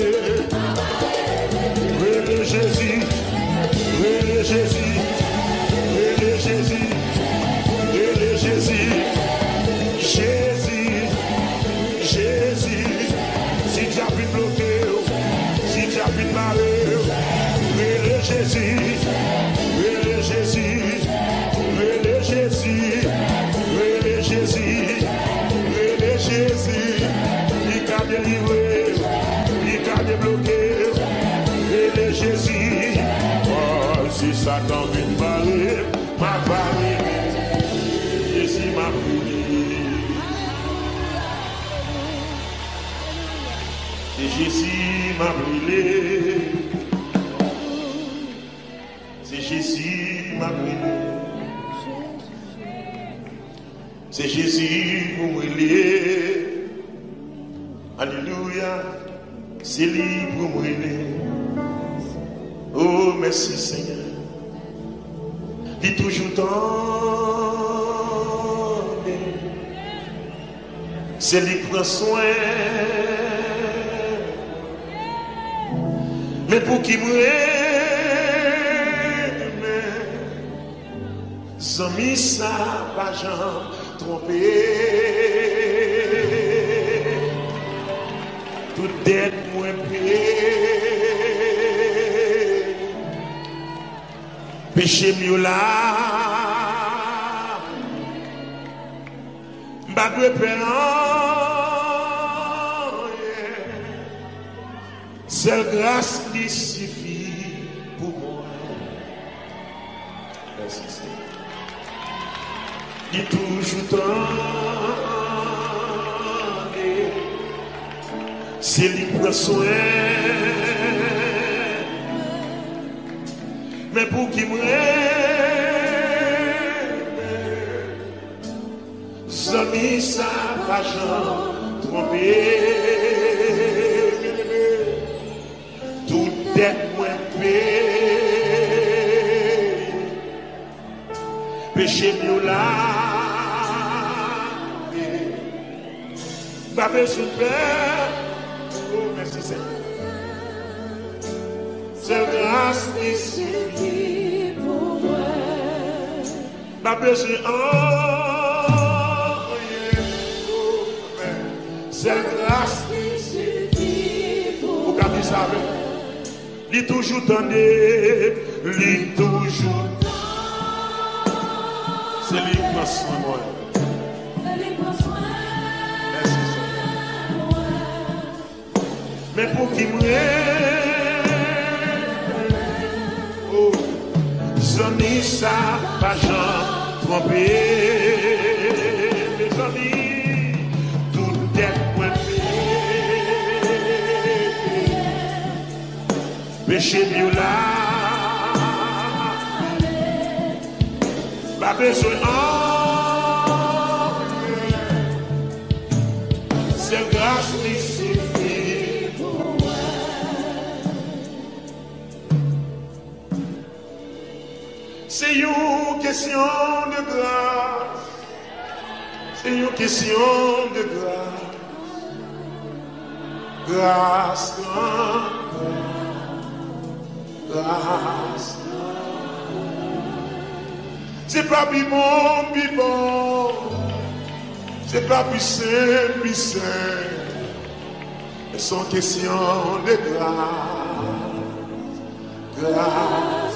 Relais Jésus, relais Jésus, relais Jésus, relais Jésus, Jésus, Jésus. Si tu as pu bloquer, si tu as pu barrer, relais Jésus, relais Jésus, relais Jésus, relais Jésus, relais Jésus. Il t'a délivré, il t'a débloqué. Jésus, oh, si Satan vient barrer, m'a barré, Jésus m'a brûlé. Et Jésus m'a brûlé. C'est Jésus m'a brûlé. C'est Jésus pour brûler. Alléluia. C'est lui pour brûler. Oh, merci Seigneur. Il est toujours temps. C'est lui qui prend soin. Mais pour qui m'aime, amis ça pas jamais trompé. Tout dette moins payé. Péché mieux là. M'a de seule grâce qui suffit pour moi. Merci Seigneur. Il est toujours temps. C'est lui qui prend soin. Mais pour qui m'aime, amis, ça va jamais tromper. Tout est moins payé. Péché mieux là. Pas besoin de peur. Oh, merci Seigneur. C'est grâce qui suffit pour moi. Pas besoin de c'est grâce qui suffit pour moi. Vous avez ça avec? Il est toujours donné. Il est toujours. C'est lui qui prend soin de moi. Mais pour qui m'aime, oh, amis, ça pas jamais trompé. Mes amis, tout est moins payé. Péché mieux là, pas besoin c'est grâce qui suffit. C'est une question de grâce. C'est une question de grâce. Grâce, grâce. C'est pas plus bon, plus bon. C'est pas plus simple, plus simple. C'est une question de grâce. Grâce.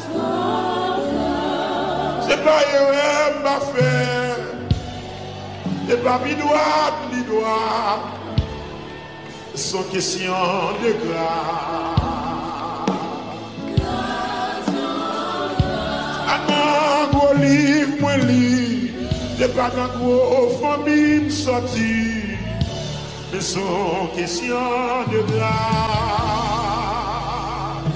C'est pas erreur m'a fait. C'est pas mi droite, mi droit. C'est une question de grâce. Un gros livre, moi livre. C'est pas dans gros famille sorti. Mais c'est une question de grâce.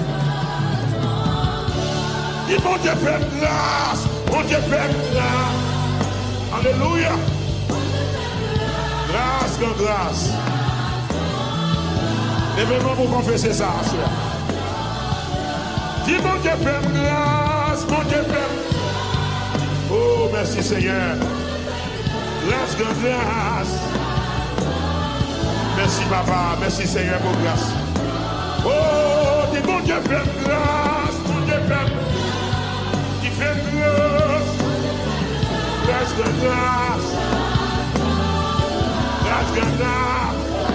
Et bon Dieu fait grâce. Bon Dieu fait grâce. Alléluia. Grâce comme grâce. Levez-moi pour confesser ça. Dis bon Dieu fait grâce. Bon Dieu fait. Oh merci Seigneur. Grâce comme grâce. Merci papa. Merci Seigneur pour grâce. Oh dis bon Dieu fait grâce. Bon Dieu fait. Qui fait grâce. Grâce de grâce. Grâce de grâce.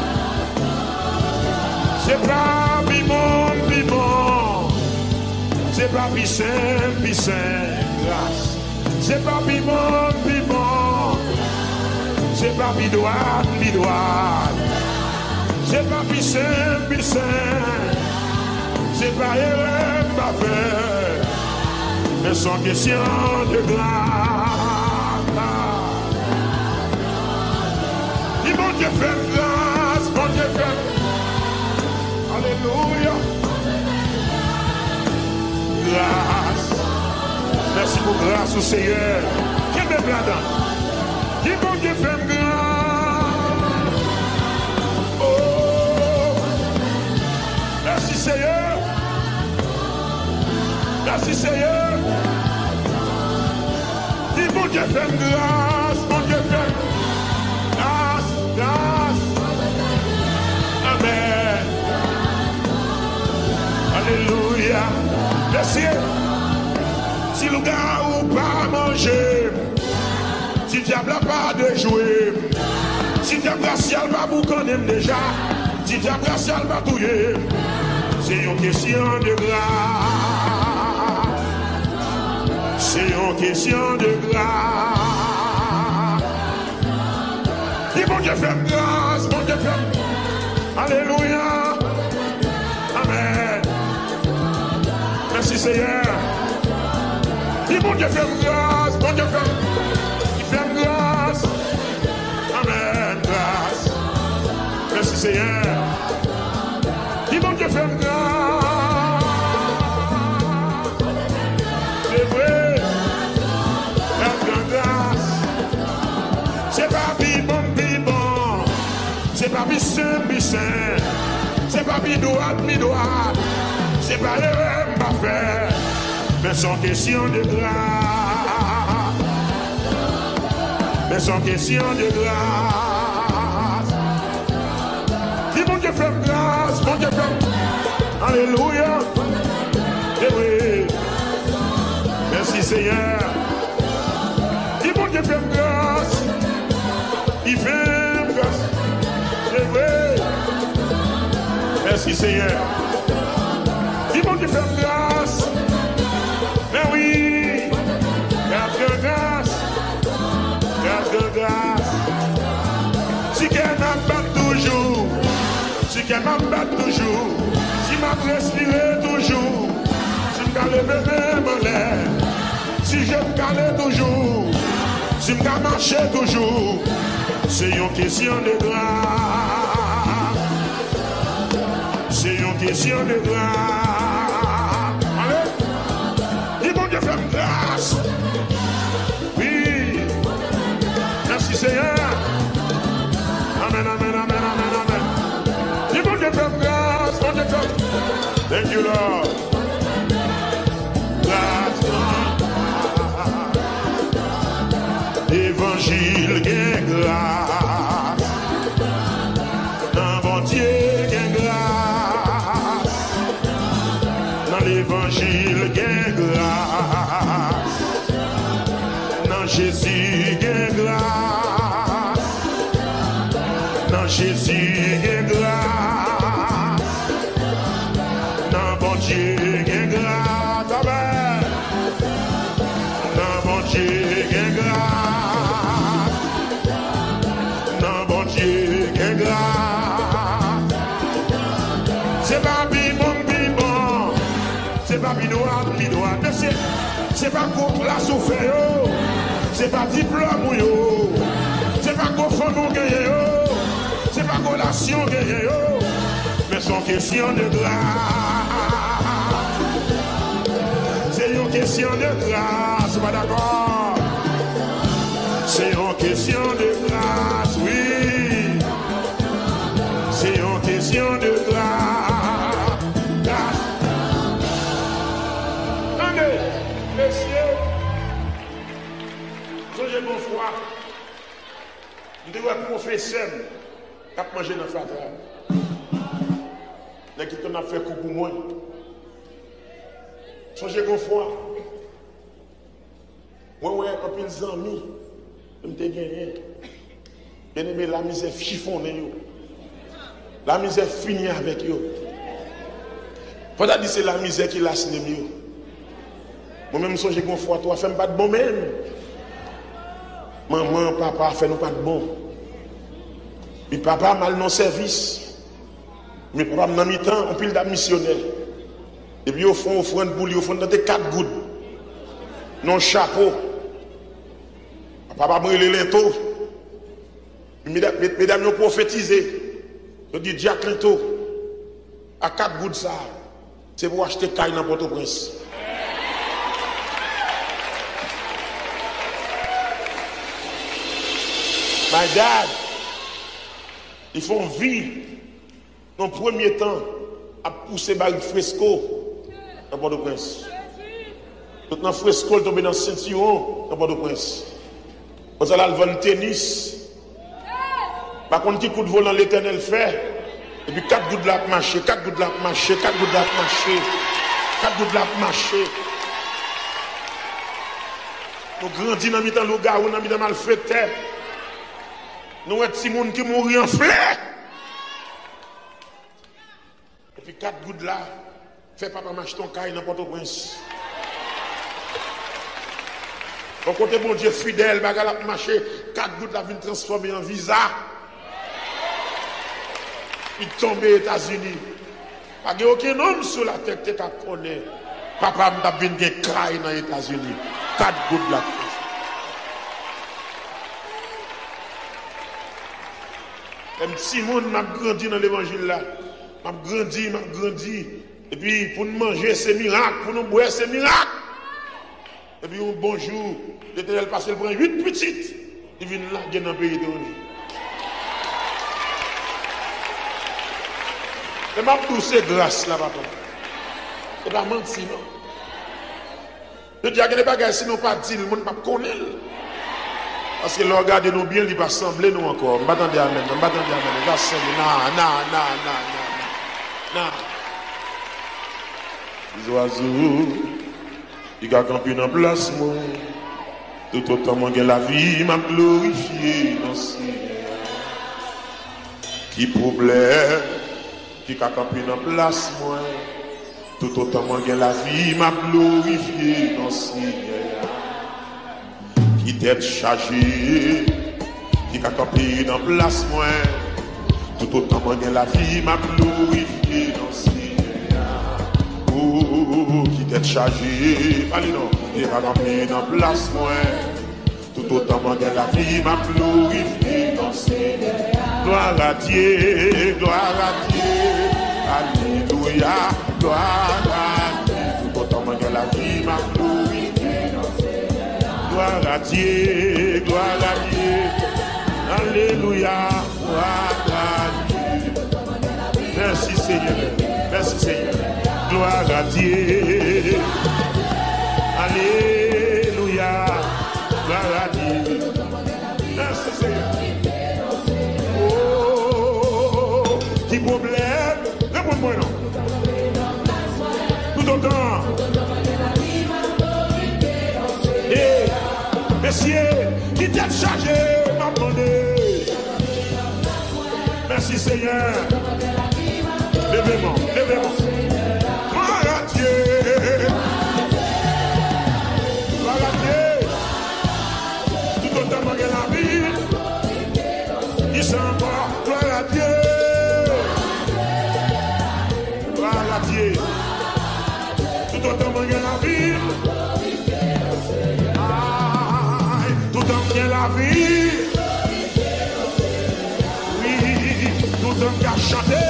C'est pas bimon, bimon. C'est pas pissin, pissin. Grâce. C'est pas bimon, bimon. C'est pas bidoine, bidoine. C'est pas pissin, pissin. C'est pas erreur, pas fait. Mais sans question de grâce. Dis bon Dieu fait grâce, bon Dieu fait. Alléluia. Grâce. Merci pour grâce au Seigneur. Qui est bien là-dedans? Dis bon Dieu fait grâce. Oh. Merci Seigneur. Merci Seigneur. Dis bon Dieu fait grâce, bon Dieu fait grâce, grâce. Amen. Alléluia. Si le gars ou pas manger, si le diable n'a pas de jouer, si le diable racial va vous connaître déjà, si le diable racial va touiller, c'est une question de grâce. C'est une question de grâce. Dis bon Dieu fait grâce, bon Dieu fait. Alléluia. Amen. Merci Seigneur. Dis bon Dieu fait grâce, bon Dieu fait. Il fait grâce. Amen. Grâce. Merci Seigneur. Dis bon Dieu fait grâce. C'est vrai. La grande grâce. C'est pas bibon. C'est pas bissin. C'est pas bidoat. C'est pas le pas faire. Mais sans question de grâce. Mais sans question de grâce. Dis bon Dieu fait grâce, bon Dieu fait. Alléluia. Et oui. Merci Seigneur. Dis bon Dieu fait grâce. Il fait grâce. C'est vrai. Merci Seigneur. Dis bon Dieu fait grâce. Mais oui, grâce de grâce, grâce de grâce. Si qu'elle m'abatte toujours, si qu'elle m'abatte toujours, si m'a respiré toujours, si m'a levé mon l'air, si je me calais toujours, si m'a marché toujours, c'est une question de grâce. C'est une question de grâce. Allez. Dieu fait grâce. Oui. Merci Seigneur. Amen, amen, amen, amen, amen. Dis bon Dieu fait grâce. Bon Dieu fait. Thank you Lord. Grâce. Évangile gain grâce. Dans bon Dieu gain grâce. Dans l'évangile gain grâce. Dans Jésus gain grâce. Dans Jésus gain grâce. Dans bon Dieu gain grâce. Amen. Dans bon Dieu gain grâce. Dans bon Dieu gain grâce. C'est pas bibon. C'est pas bidoat. C'est pas qu'on place au fait. C'est pas diplôme. C'est pas qu'on fond nous gagner. C'est pas qu'on relation gagner. Mais c'est une question de grâce. C'est une question de grâce. Pas d'accord? C'est une question de grâce. Oui. C'est une question de grâce. Attendez, messieurs. Songez bon foi. Nous devons professeur qui a mangé dans la fatra. Nous qui a fait coup pour moi. Songez bon foi. Moi, un peu de amis, je me gagné. Bien aimé, la misère chiffonnée. La misère finie avec eux. Faut dire que c'est la misère qui laisse les mieux. Moi-même, songe qu'on fois, toi, fais pas de bon même. Maman, papa, fait nous pas de bon. Mais papa, mal non service. Mais papa, dans mi-temps, on pile d'un missionnaire. Et puis, au fond, offrande pour lui, au fond, dans des 4 gouttes. Non chapeau. Papa, brûle les linteaux. Mesdames, nous prophétisé. Je dis, Jack Linto, à 4 gouttes ça, c'est pour acheter caille dans Port-au-Prince. My dad, ils font vie, dans le premier temps, à pousser bague fresco dans Port-au-Prince. Tout dans fresco, tomber dans Saint-Cyron dans Port-au-Prince. Vous allez vendre tennis. Par contre, qui coup de volant l'éternel fait, et puis 4 gouttes de la marché, 4 gouttes de la marché, 4 gouttes de la marché. 4 gouttes là marché. Nous grandissons dans le loup-garou, dans le malfaiteur. Nous avons des gens qui mourent en fleur. Et puis 4 gouttes là, fais papa marcher ton caille dans Port-au-Prince. Au côté bon Dieu fidèle, bagarre la marché, 4 gouttes là viennent transformer en visa. Il tombe aux États-Unis. Pas aucun homme sur la tête qui connaît. Papa m'a venu gagner caille dans les États-Unis. 4 gouttes là. Un petit monde m'a grandi dans l'évangile là. M'a grandi. Et puis pour nous manger, c'est miracle. Pour nous boire, c'est miracle. Et puis un bon jour, l'Éternel passe, il prend 8 petites. Il vient là, dans le pays étranger. Et m'a poussé grâce là, papa. C'est pas menti, non? Je dis à quel bagage, si nous pas dit, le monde ne connaît pas. Parce que le regardez nous bien, il va sembler nous encore. Je ne m'attendais à même. Il va sembler. Non. Les oiseaux, ils ont campé dans la place, moi. Tout autant que la vie m'a glorifié dans ce qui problème, qui a campé dans la place, moi. Tout autant que la vie m'a glorifié dans ce qui t'est chargé, qui a campé dans la place, moi. Tout autant que la vie m'a glorifié dans ce qui t'est chargé, allez non, qui a campé dans la place, moi. Tout autant que la vie m'a glorifié dans ce gloire à Dieu, alléluia, gloire à Dieu. Tout autant que la vie m'a glorifié dans ce gloire à Dieu, alléluia, gloire à Dieu. Merci Seigneur, gloire à Dieu, alléluia, gloire à Dieu. Merci Seigneur. Oh, qui problème, réponds-moi non. Tout autant. Et, messieurs, qui t'est chargé, m'a demandé. Merci Seigneur. Levez-moi. Gloire à Dieu. Tout autant que la vie. Il s'en va. Gloire à Dieu. Tout autant que la vie. Tout autant que la vie. Oui, tout autant qu'à chanter.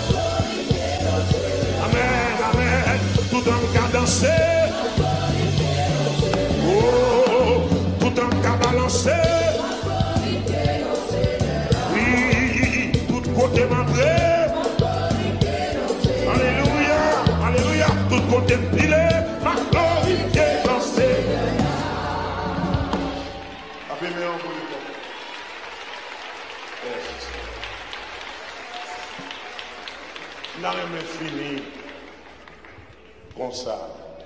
Amen. Tout autant qu'à danser. Oh, tout autant qu'à balancer. Oui, tout côté m'entrée. Alléluia, tout côté pilé, ma glorifié danser. Appelez-moi en bout de temps. N'a rien fini comme ça.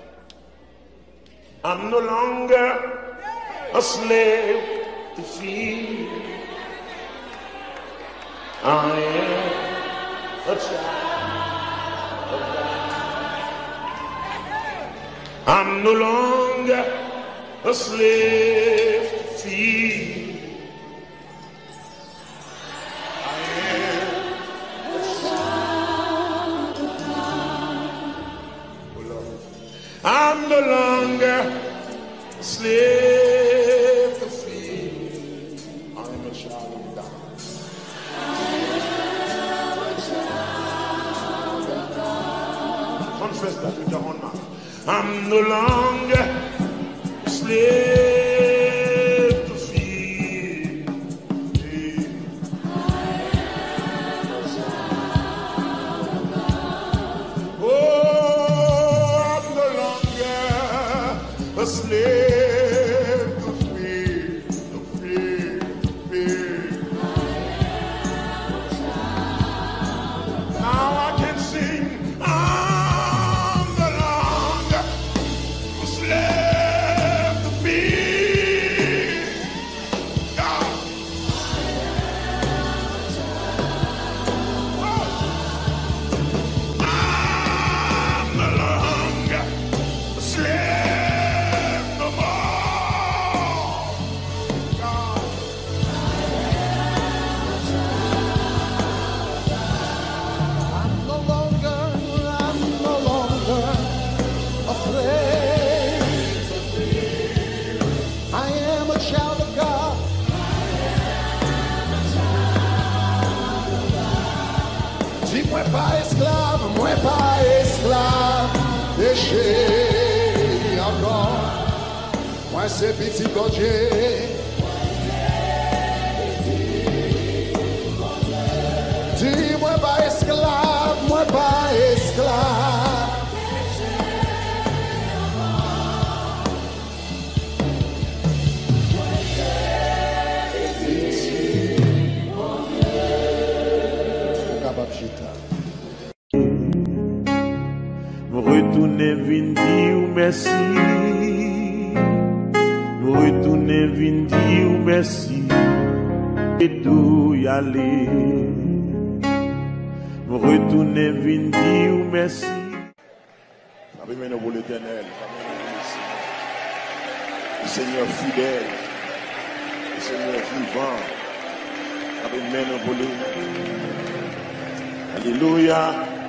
I'm no longer a slave to fear. I am a child of God. I'm no longer a slave to fear. I'm no longer a slave to fear. I am a child of God. Confess that with your own mouth. I'm no longer a slave to fear. Oh, I'm no longer a slave to fear, to fear, to fear. Now I can sing, I'm the Lord. chéri encore. Moi c'est petit Dieu. Dis-moi pas esclave, moi pas esclave. Retourner vin dire merci. Retourner vin dire merci. Et tout y aller. Retourner vin dire merci. Amen pour l'Éternel. Le Seigneur fidèle. Le Seigneur vivant. Amen pour lui. Alléluia.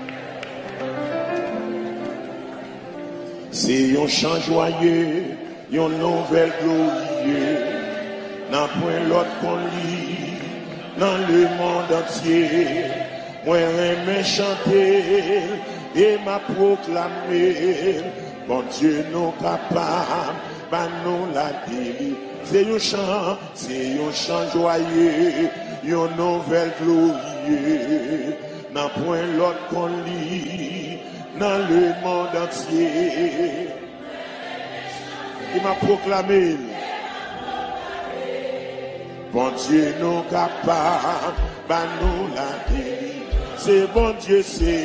C'est un chant joyeux, une nouvelle glorieuse, n'a point l'autre qu'on lit dans le monde entier. Moi, j'aime chanter et m'a proclamé, bon Dieu, nous capables, bah nous la délivré. C'est un chant joyeux, une nouvelle glorieuse, n'a point l'autre qu'on lit dans le monde entier. Il m'a proclamé, bon Dieu nous capable, bah nous la délivre. C'est bon Dieu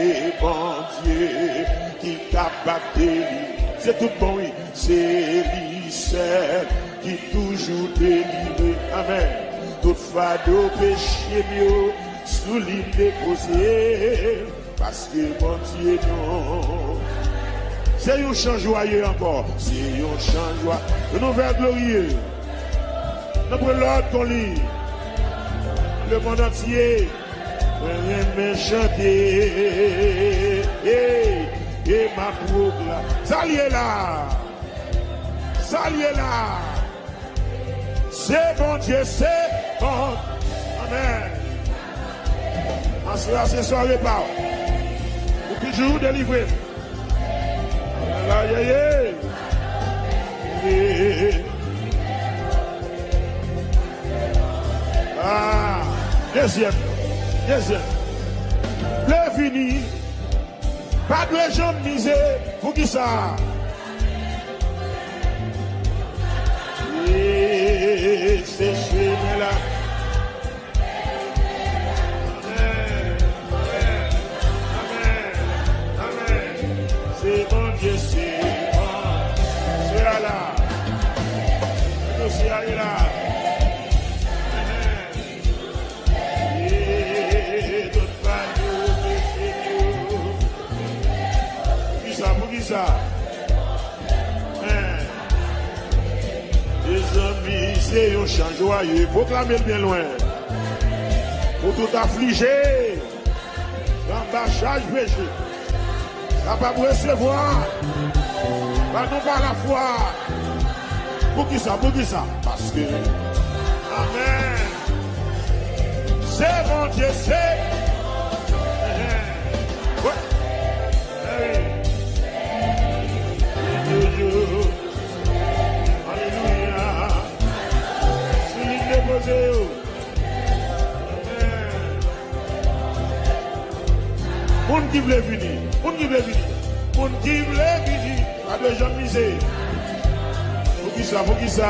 qui est capable de délivrer. C'est tout bon, oui. C'est lui seul qui toujours délivre. Amen. Toutefois, de péché mieux, sous l'île déposé. Parce que bon Dieu non. C'est un chant joyeux encore. C'est un chant joyeux. Une nouvelle glorieux. Notre l'ordre qu'on lit. Le monde entier. Rien chanter. Et ma proclame. Salut là. Salut là. C'est bon Dieu, c'est bon. Amen. En cela, ce soir, pas. Toujours délivré. Ah, deuxième. Le fini. Pas de jambes misées. Pour qui ça? Et c'est chez là. C'est bon Dieu, c'est bon. C'est là. C'est là. Et d'autres panneaux, pour qui ça? Les amis, c'est un chant joyeux. Proclamez bien loin. Pour tout affligé. Dans ta charge péché. Capable de recevoir, pas nous par la foi. Pour qui ça? Parce que, Amen. C'est bon Dieu, c'est. Ouais. Alléluia. C'est l'île déposée. On qui veut venir. On qui veut venir. Pas de gens misés. Pour qui ça?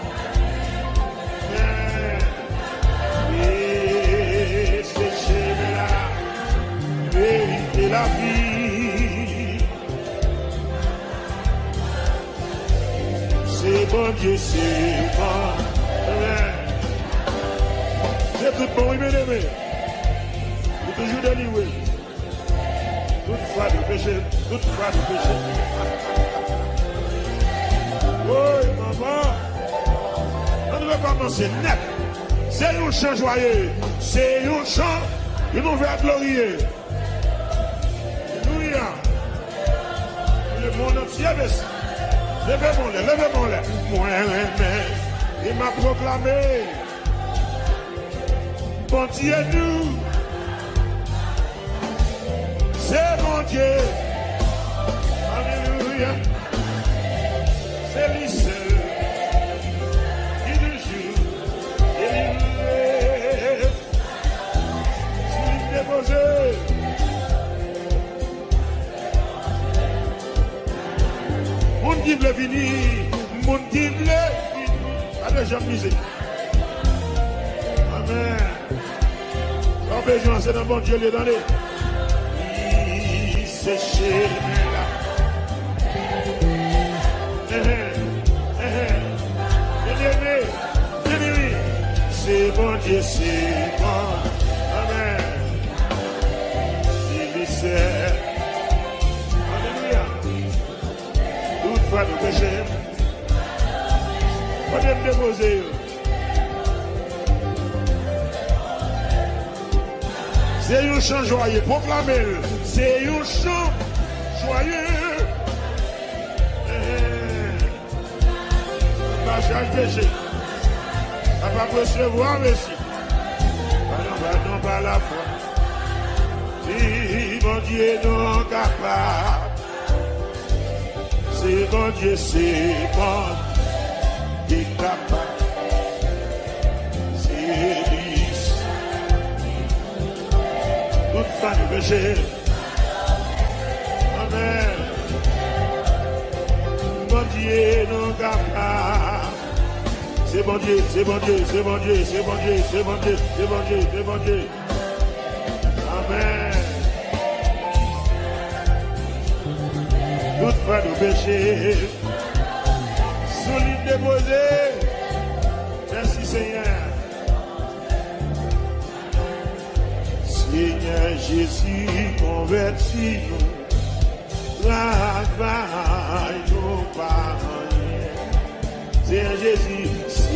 Et c'est chez la vérité, la vie. C'est bon Dieu, c'est bon. C'est tout bon, oui, bien-aimé. Vous toujours délivré. Toutefois du péché. Oui, maman. On devait commencer net. C'est un chant joyeux. C'est un chant, une nouvelle glorieux. Alléluia. Le monde entier baisse. Levez-moi-les. Moi, il m'a proclamé. Bon Dieu, nous. C'est mon Dieu. Alléluia. Alléluia. C'est lui seul qui nous joue. Délivré. Sur lui déposé. Moun qui veut venir, moun qui veut venir. Allez, j'aime misé. Amen. Sans besoin, c'est dans bon Dieu, les donner. Il s'est chez là. Bien-aimé, c'est bon Dieu, c'est bon. Amen. Il sait. Alléluia. Toutefois, nous péchons. On aime déposer. C'est un chant joyeux, proclamez-le. C'est un chant joyeux. Pas chaque péché. Ça va recevoir, merci. Pardon, pas la foi. Si mon Dieu non capable. C'est mon Dieu, c'est bon. Qui est capable. C'est lisse. Toute femme de péché. Amen. Mon Dieu non capable. C'est bon Dieu, c'est bon Dieu, c'est bon Dieu, c'est bon Dieu, c'est bon Dieu, c'est bon Dieu, c'est bon Dieu. Amen. Toute femme de péché. Solide déposé. Merci Seigneur. Seigneur Jésus, convertis-nous. Travaille-nous par rien. Seigneur Jésus,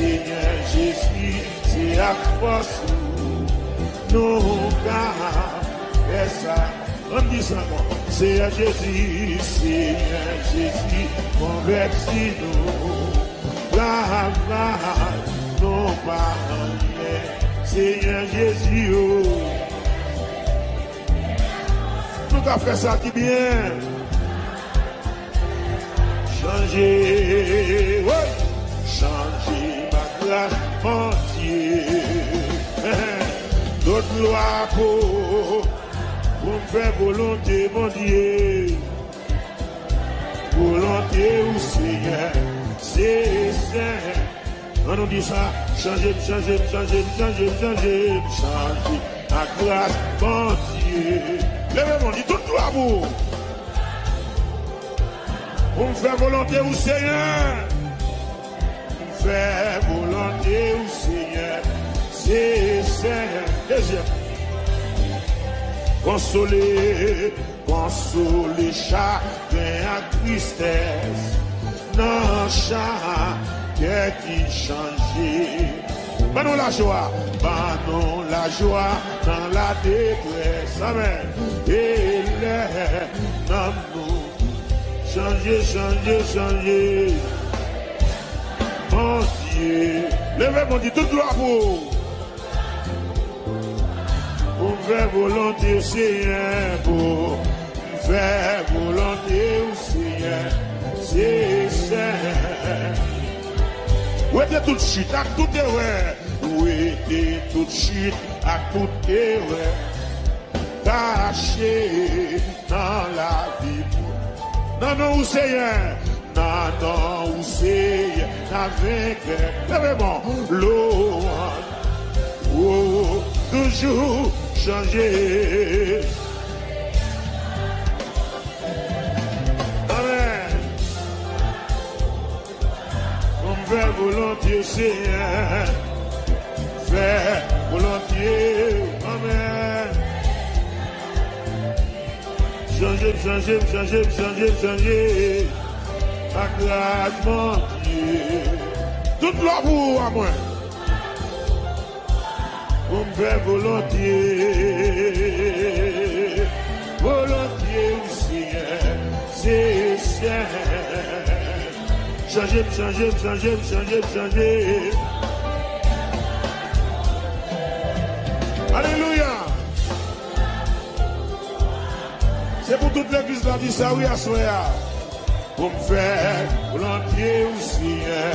c'est à force. Nous faire ça. On dit ça encore. Seigneur Jésus, convertis-nous. Travaille-nous par rien. Seigneur Jésus, oh. Nous avons fait ça qui bien. Changer, oui. Changer ma grâce entière. D'autres lois pour me faire volonté, mon Dieu. Volonté ou Seigneur, c'est saint. On nous dit ça. Changer ma grâce entière. Levez-moi, dit tout l'amour. Pour me faire volonté au Seigneur. Pour me faire volonté au Seigneur. C'est Seigneur. Deuxième. Consoler chacun à tristesse. Non, chacun qui change. Banon la joie dans la détresse. Amen. Et dans nous. Changer. Mon Dieu. Levez mon Dieu, toute gloire pour faire volonté au Seigneur. Pour faire volonté au Seigneur. C'est saint. Où était toute chute, à tout erreur. Où était toute chute, à tout erreur. Caché dans la vie. Non, où Seigneur. Non, où Seigneur. N'a vainqueur. Levez-moi. Louange. Oh, toujours changer. Amen. Faire volontiers, Seigneur. Faire volontiers. Amen. Changer. À grâce, mon Dieu. Toute l'amour à moi. Pour me faire volontiers. Volontiers, Seigneur. C'est saint. Changer. Alléluia. C'est pour toute l'église là, dit ça, oui, à soya. pour me faire volontiers aussi.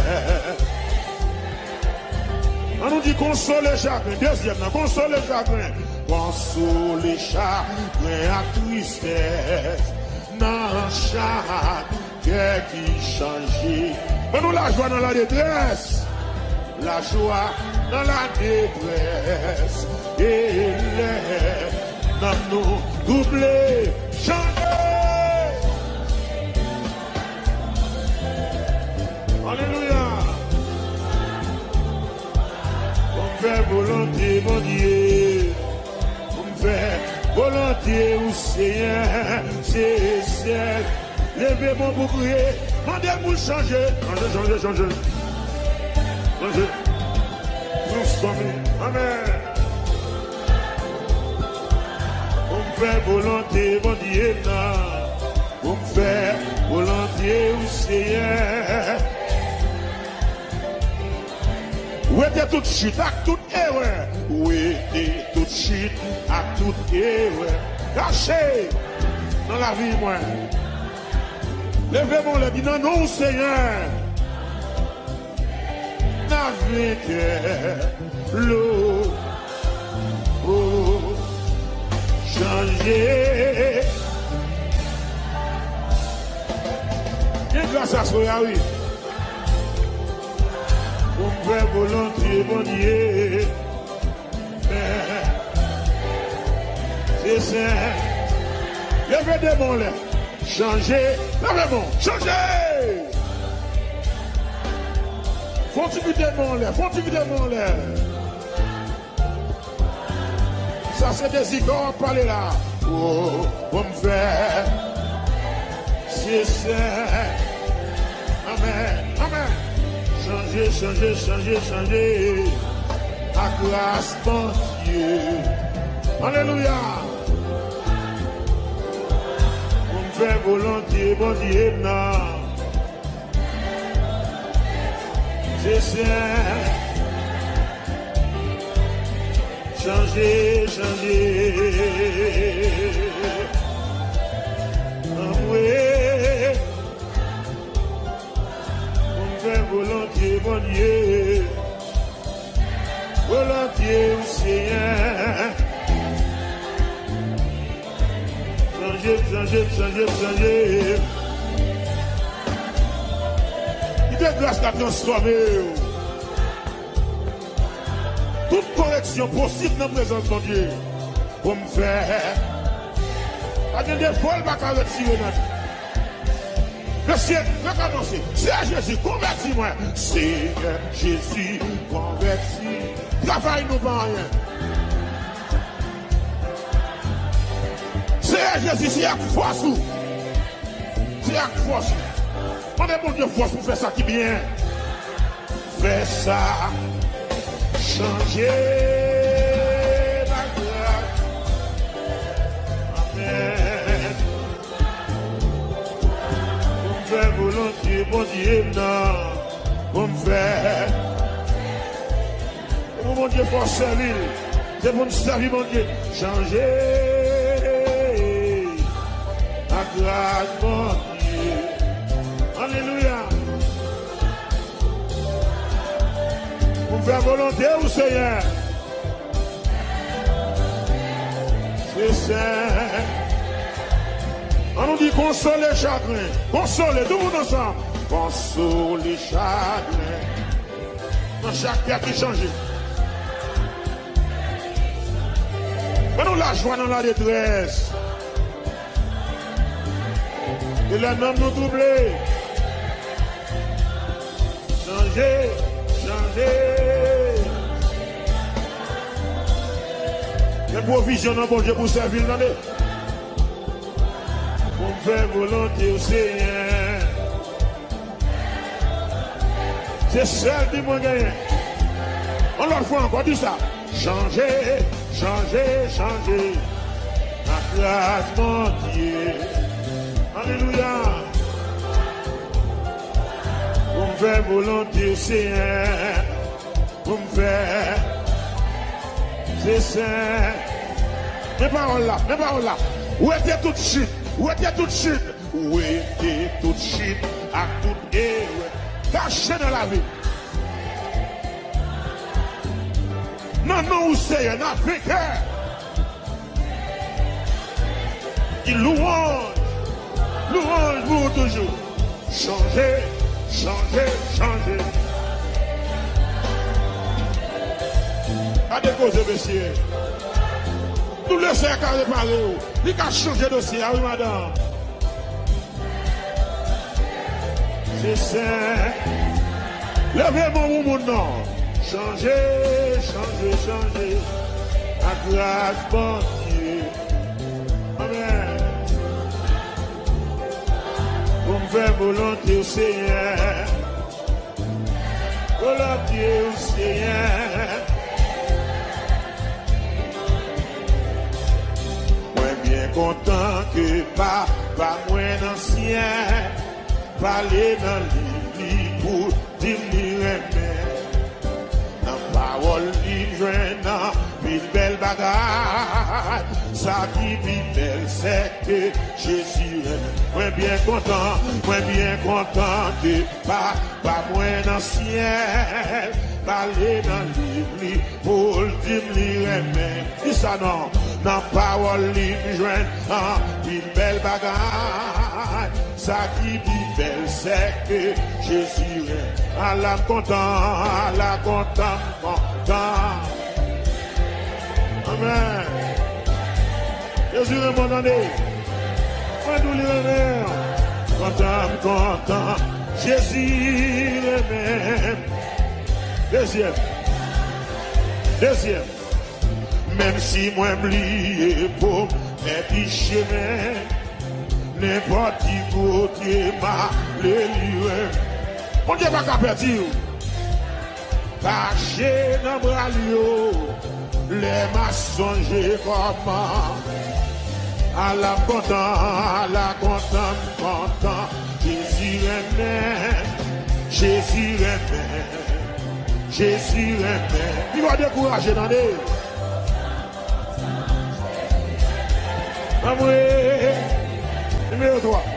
On nous dit consoler chagrin. Deuxième, consoler chagrin. Consoler chagrin à tristesse. Dans chaque cœur qui change. On nous la joie dans la détresse. La joie dans la détresse. Et l'air dans nous doubler. Changer. Alléluia. On fait volonté, mon Dieu. On fait volonté au Seigneur. C'est celle. Levez-moi pour prier. Demandez-moi changer. Changer. Changer. Nous sommes. Amen. On fait volonté, mon Dieu. On fait volonté au Seigneur. Où était toute chute à toute erreur? Où était toute chute à toute erreur? Caché dans la vie, moi. Levez-moi le dit non, non, Seigneur. Avec l'eau, oh, changer. Quelle grâce à soi, oui. On fait volonté, mon Dieu. C'est ça. Levez des mots là. Changer. Levez-moi. Changer. Faut-tu des mots là. Faut-tu des mots là. Ça c'est des icônes à parler là. Oh, on me fait. C'est ça. Amen. Amen. Changer. À grâce, mon Dieu. Alléluia. On me fait volonté, mon Dieu, non. C'est ça. Changer. Oui. Volontiers, mon Dieu, volontiers au Seigneur. Changer. Il est grâce à transformer. Toute correction possible dans la présence de mon Dieu. Pour me faire. Pas de défaut, pas qu'à retirer notre. Monsieur, je vais commencer. Seigneur Jésus, convertis-moi. Seigneur Jésus, convertis. Travaille nous pas rien. Seigneur Jésus, c'est avec force. C'est avec force. On est bon Dieu force pour faire ça qui est bien. Fais ça. Changer ma grâce. Amen. Volontiers, mon Dieu, non, pour me faire. Mon Dieu, faut servir. C'est pour me servir, mon Dieu. Changer. À grâce, mon Dieu. Alléluia. Pour me faire volonté au Seigneur. C'est ça. On nous dit consoler chagrin. Consoler, tout le monde ensemble. Consoler chagrin. Dans chaque cœur qui change. On nous la joie dans la détresse. Et les noms nous doubler. Changer. Les provisions dans bon Dieu pour servir dans les. On fait volonté au Seigneur. C'est celle du moins gagné. On leur fait encore dit ça. Changer. La grâce, mon Dieu. Alléluia. On fait volonté au Seigneur. On fait. C'est ça. Mes paroles là. Où était toute chute? Où était toute chute? Où était toute chute? À toute erreur. Caché dans la vie. Non, non, où c'est un Africain? Il louange pour toujours. Changer, changer, changer. À déposer, monsieur. Tout le cercle a réparé. Il a changé de dossier, oui, madame. C'est ça. Levez mon monde, non. Changer, changer, changer. À grâce, bon Dieu. Amen. Pour me faire volonté au Seigneur. Volonté au Seigneur. Moi bien content que papa moins ancien. Parler dans le lit pour dire dans parole livre dans une belle bagarre. Ça qui vit belle, c'est que Jésus est. Moi bien content que papa moins ancien. Parler dans le lit pour dire dis ça non. Dans parole livre dans une belle bagarre. Ça qui vit belle, c'est que Jésus est. À la content, content. Amen. Jésus est mon année. Moi, nous le content. Jésus est même. Deuxième. Même si moi oublié pour mes petits chemins. N'importe qui côté ma l'élue. Mon Dieu va qu'à perdre. Caché dans bras les maçons comment. À la content. Jésus aimé. Il va décourager dans les. Numéro 3.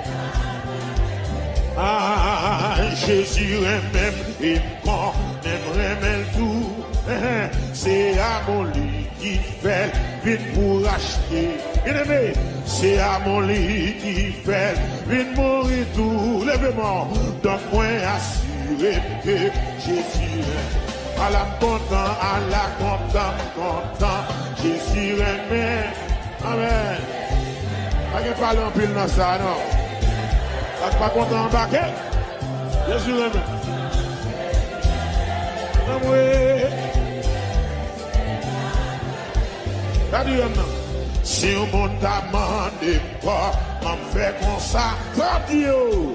Ah, Jésus aime, il connaît tout. C'est à mon lit qui fait vite pour acheter. Bien-aimé, c'est à mon lit qui fait vite mourir tout. Levez-moi, donc moi assuré que Jésus aime. À la content, Jésus aime. Amen. Pas de parler en pile dans ça, non. Pas content en baquet. Jésus aime. Si on monte à demander quoi, on fait comme ça, quand Dieu.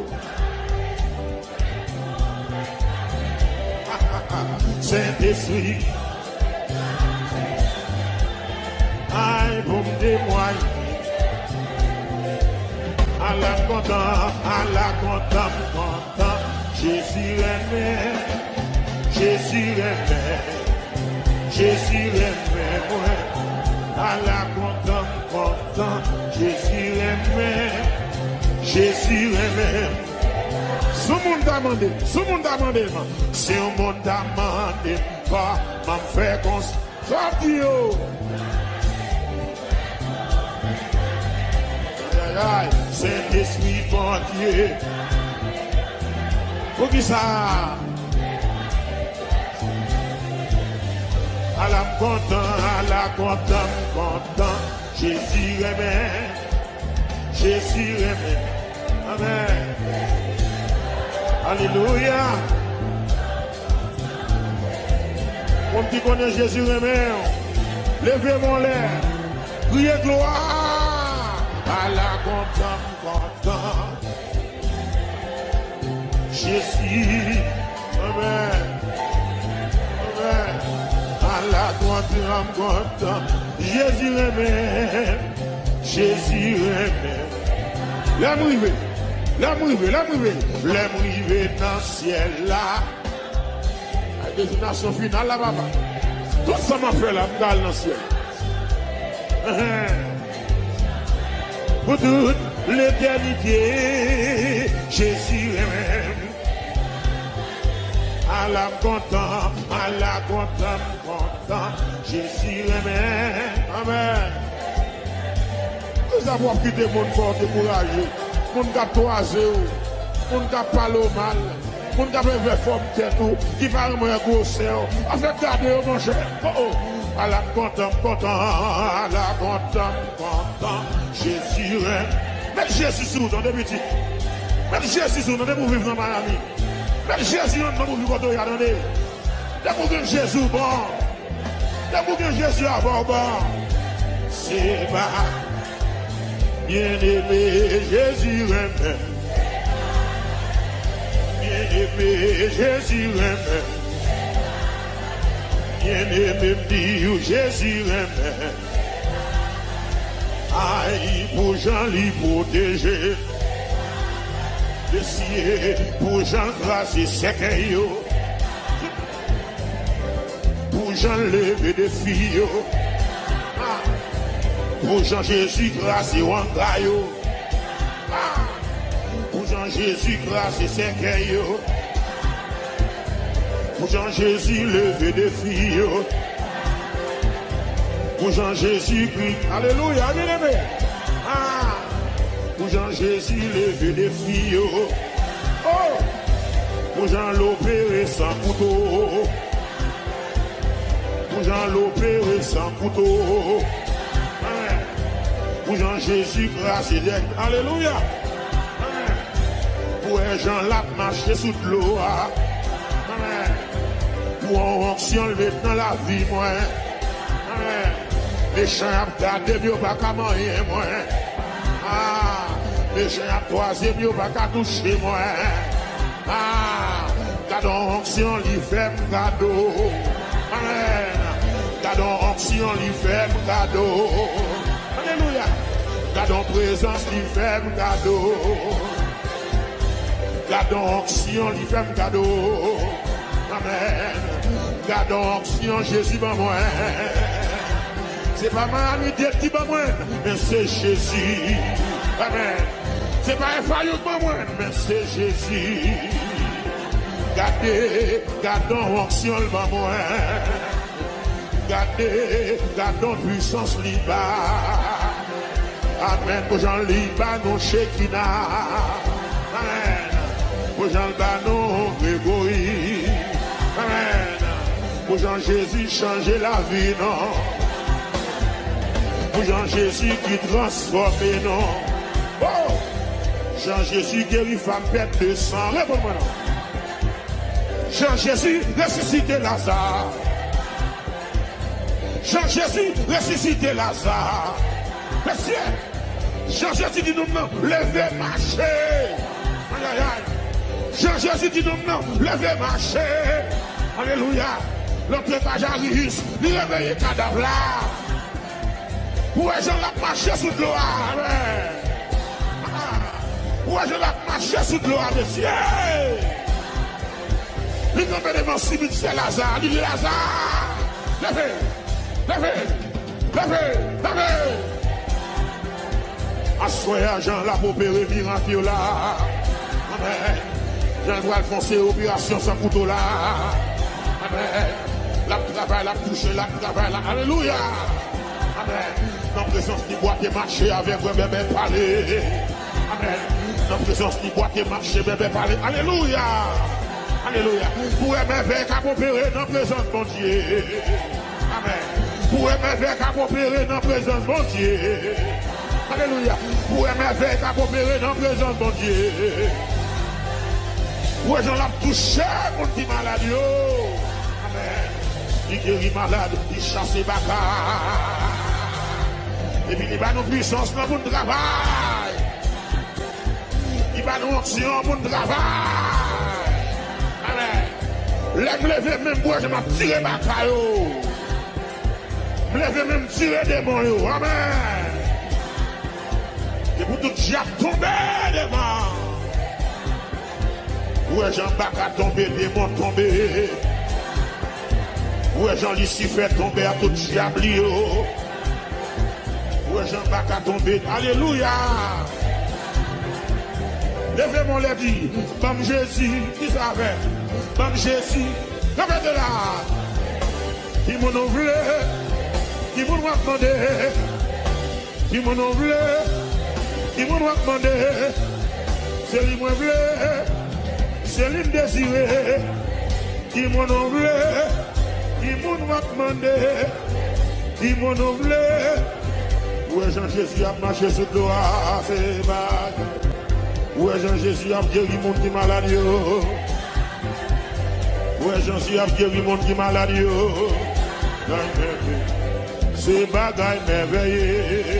Saint-Esprit. Aïe, pour me témoigner. À la content, Jésus aimé, moi. À la content, Jésus aimé. Si on t'a demandé, si on t'a demandé, pas m'en faire qu'on sortir. Saint-Esprit, bon Dieu. Pour qui ça? À la content, Jésus aimé. Amen. Alléluia. On dit qu'on est Jésus aimé. Levez mon l'air. Criez gloire. À la content. Jésus. Amen. À la content. Jésus aimé. L'amour arrivé dans le ciel là. La destination finale là, papa. Tout ça m'a fait là, dans le ciel. Pour tout. l'éternité, Jésus même. À la content, Jésus même. Amen. Nous avons quitté mon corps découragé, mon gars toisé, mon gars parle mal, mon gars veut forme tête, qui va me gosser. En fait, gardez mon cher. À la content, Jésus même. Mettez Jésus sur nous, petit. Mettez Jésus sur nous, pour vivre dans Miami. Mettez Jésus sur nous, pour vivre dans Miami. Pour que Jésus bon. Pour que Jésus a bon. C'est pas bien-aimé Jésus même. Bien-aimé Jésus même. Bien-aimé Jésus même. Aïe, pour Jean l'y protéger. Le ciel, pour Jean grâce et sécueil. Pour Jean lever des filles. Pour Jean Jésus grâce et wangayo. Pour Jean Jésus grâce et sécueil. Pour Jean Jésus lever des filles. Pour Jean Jésus Christ, alléluia, bien-aimé. Pour Jean Jésus lever des filles. Oh, pour Jean l'opérer sans couteau. Pour Jean l'opérer sans couteau. Pour Jean Jésus grâce et d'aide, alléluia. Pour Jean l'a marché sous l'eau. Pour en onction lever dans la vie, moi. Les chiens à garder mieux pas qu'à manger moi. Les chiens à croiser mieux pas qu'à toucher moi. Gardons onction li fait cadeau. Amen. Gardons onction li fait cadeau. Alléluia. Gardons présence li fait cadeau. Gardons onction li fait cadeau. Amen. Gardons onction Jésus va moi. C'est pas ma amitié qui va moi, mais c'est Jésus. Amen. C'est pas un faillot pour moi, mais c'est Jésus. Gardons onction le moi. Gardons puissance liba. Amen. Pour Jean liba, non Shekina. Amen. Pour Jean liba, non Grégory. Amen. Pour Jean Jésus, changer la vie, non. Pour Jean Jésus qui transforme, non. Oh! Jean Jésus guérit femme bête de sang. Réponds-moi non. Jean Jésus ressuscite Lazare. Jean Jésus ressuscite Lazare. Monsieur, Jean Jésus dit nous non, levez, marchez. Aïe aïe aïe. Jean Jésus dit nous non, levez, marchez. Alléluia. L'autre Jairus, il réveille cadavre là. Où est-ce que la marché sous de l'eau? Où est-ce que la marché sous de l'eau, monsieur? Il nous met devant Simon, c'est Lazare. Il dit Lazare, levez, levez, levez, levez. Assoyez Jean là pour opérer miracle là. Amen. Jean doit foncer opération sans couteau là. Amen. La travail, la touche, la travail là. Alléluia. Amen. Dans présence qui boit et marcher avec un bébé parler. Amen. Dans présence qui boit et marcher bébé parler. Alléluia. Alléluia. Pour aimer avec à opérer dans présence mon Dieu. Amen. Pour aimer avec à opérer dans présence mon Dieu. Alléluia. Pour aimer avec à opérer dans présence mon Dieu. Pour j'en l'a touché mon petit malade. Amen. Il guérit malade, il chasse les bagages. Et puis il va nous puissance dans mon travail. Il va nous action pour le travail. Amen. Lève même moi, je m'ai tiré ma caillou. Lève même tirer des bons. Amen. Et pour tout diable tomber devant. Où est Jean-Baptiste a tombé, démon tombé. Où est Jean-Lucifer tombé à tout diable. Où est Jean-Baptiste a tombé. Alléluia. Levez mon lèvre, dit, Bam Jésus, qui savait, Bam Jésus, levez de là, qui m'en ouvre, qui m'en va demander, qui m'en ouvre, qui m'en va demander, c'est lui m'en veut, c'est lui désiré, qui m'en ouvre, qui m'en va demander, qui m'en ouvre, où est Jean-Jésus a marché sur le doigt, c'est bague. Où est Jean-Jésus a guéri mon qui malade? Où est Jean-Jésus a guéri mon qui malade? C'est bagaille merveilleux.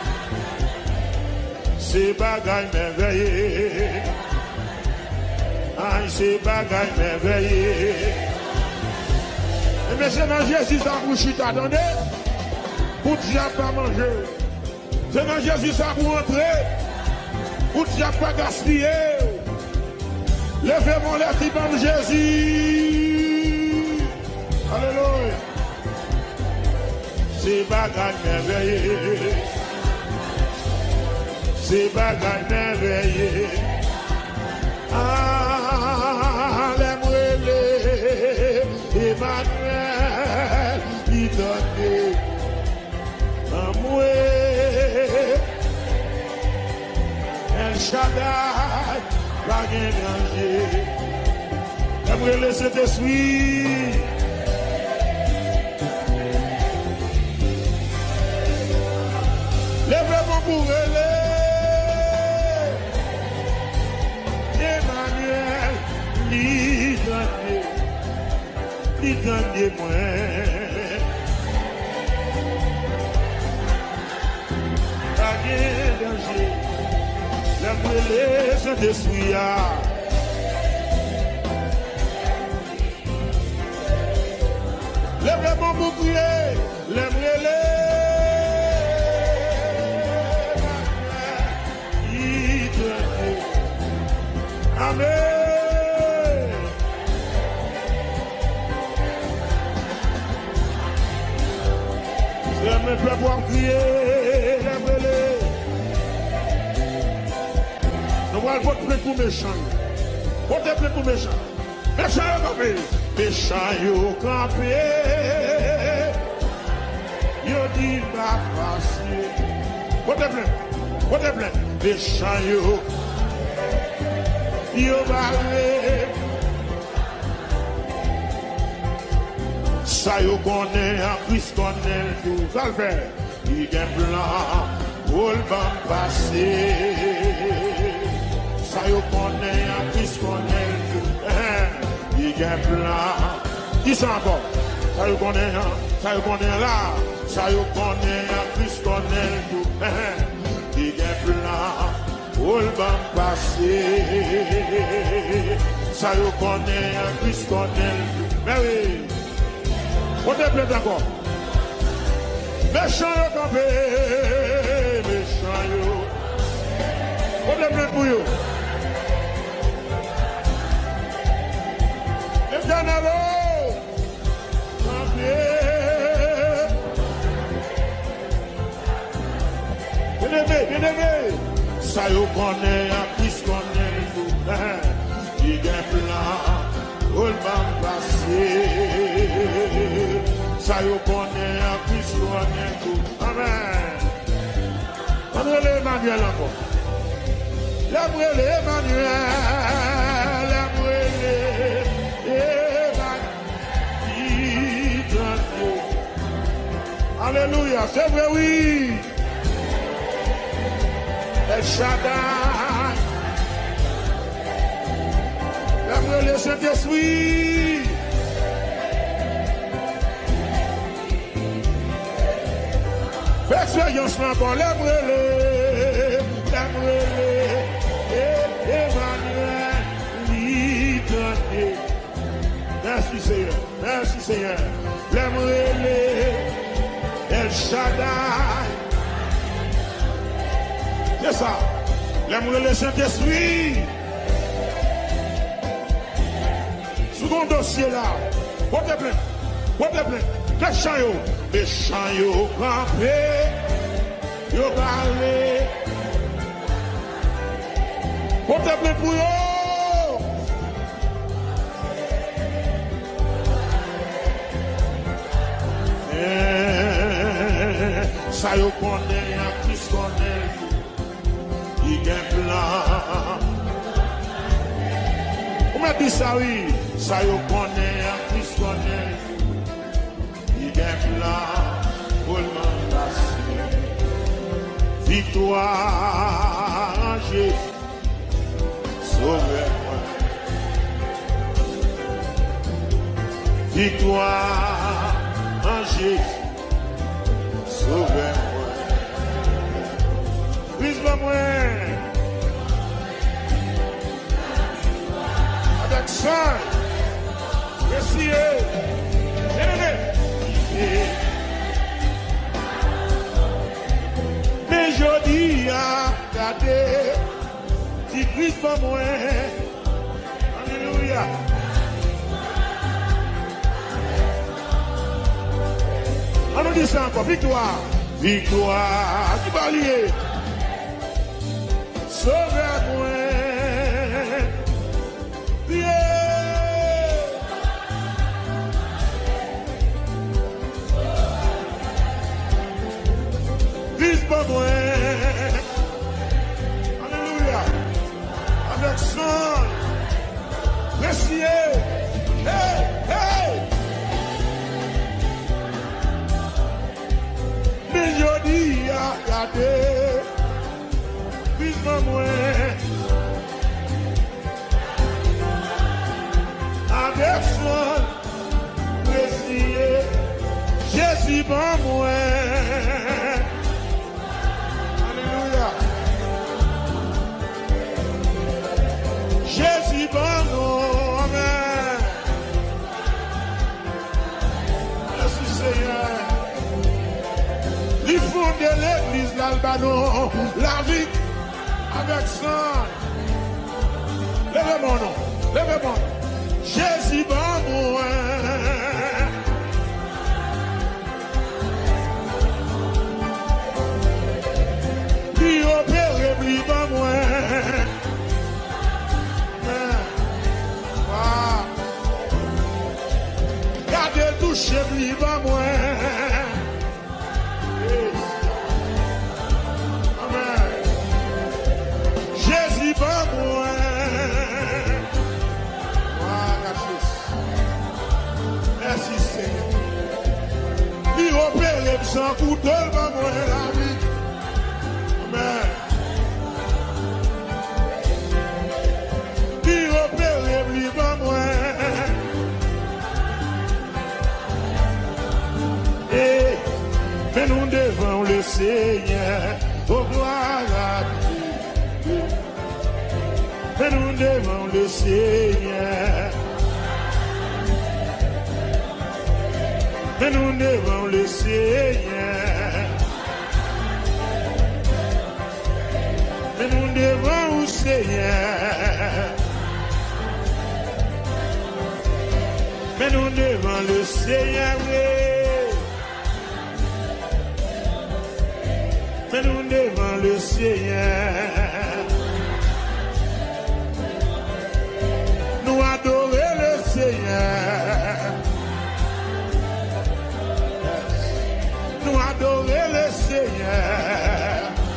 C'est bagaille merveilleux. Aïe, c'est bagaille merveilleux. Et mais c'est dans Jésus ça pour chita, attendez. Pour dire pas manger. C'est dans Jésus ça pour entrer. Pour dire pas gaspiller. Levez mon lèvre, dit Jésus. Alléluia. C'est bagaille merveilleux. C'est bagaille merveilleux. Ah, l'aimerait Emmanuel, il donne amour. El Shaddai, la danger. J'aimerais laisser tes suites. Lève-moi pour Emmanuel, il donne moi. Pas de danger. Lève-moi tes suites. Lève-moi pour prier. Lève-moi. Amen. C'est mes peuples pour crier, lève-les. Nous allons voter pour méchants. Voter pour méchants. Méchants au campé. Méchants au campé. Yo dit pas passer. Voter plein. Voter plein. Méchants au yo balé ça yo connaît en Christ connaît tout ça le fait il gagne plan pour le vent passer ça yo connaît en Christ connaît tout il gagne plan qui ça encore ça yo connaît là ça yo connaît en Christ connaît tout il gagne plan pour le vent passer, ça y connaît, un Christ connaît. Mais oui, on te plaît encore. Méchant yo campé, méchant yo. On te plaît pour yo. Éternel, campé. Bien-aimé. Ça y connaît, un Christ connaît tout. Il gagne plan, on va passer. Ça y connaît, un Christ connaît tout. Amen. On va Emmanuel encore. L'aimerait Emmanuel, Alléluia, c'est vrai, oui. El Shaddai, l'amour le Saint-Esprit. Fais expérience encore, l'amour Emmanuel, l'identité. Merci Seigneur, l'amour El Shaddai. C'est ça. L'amour le Saint-Esprit. Second dossier là. Portez plein. Méchant yo campé. Yo parlé. Contemplez pour eux. Ça y est, connaît, Christ connaît. Il est blanc. On m'a dit ça, oui. Ça y est, connaît, Christ connaît. Il est blanc. Pour l'embrasser. Victoire en Jésus. Sauvez-moi. Victoire en Jésus. Sauvez-moi. Brise-moi. Avec ça. Essayez. Mais je dis à garder. Si Christ pas moi. Alléluia. On nous dit ça encore. Victoire. Victoire. Qui va lier? Sauvez-moi. Christ pas moi. Alléluia. Avec son. Messieurs. Hey, hey. Mais je dis à garder. Christ pas moi. Avec son. Messieurs. Jésus pas moi. Jésus bon nom, amen. Merci Seigneur. Il fonde l'église l'Albano, la vie avec sang. Levez mon nom, levez mon nom. Jésus bon nom. Lui opéré, lui bon moi. Gardez touché, lui va moi. Amen. Jésus va moi. Merci Seigneur. Lui opéré sans couteau, va moi la vie. Amen. Lui opéré, lui va moi. Mais nous devons le Seigneur, oh gloire à Dieu. Mais nous devons le Seigneur. Mais nous devons le Seigneur. Mais nous devons le Seigneur. Mais nous devons le Seigneur. Mais nous devons le Seigneur. Nous adorer le Seigneur. Nous adorer le Seigneur.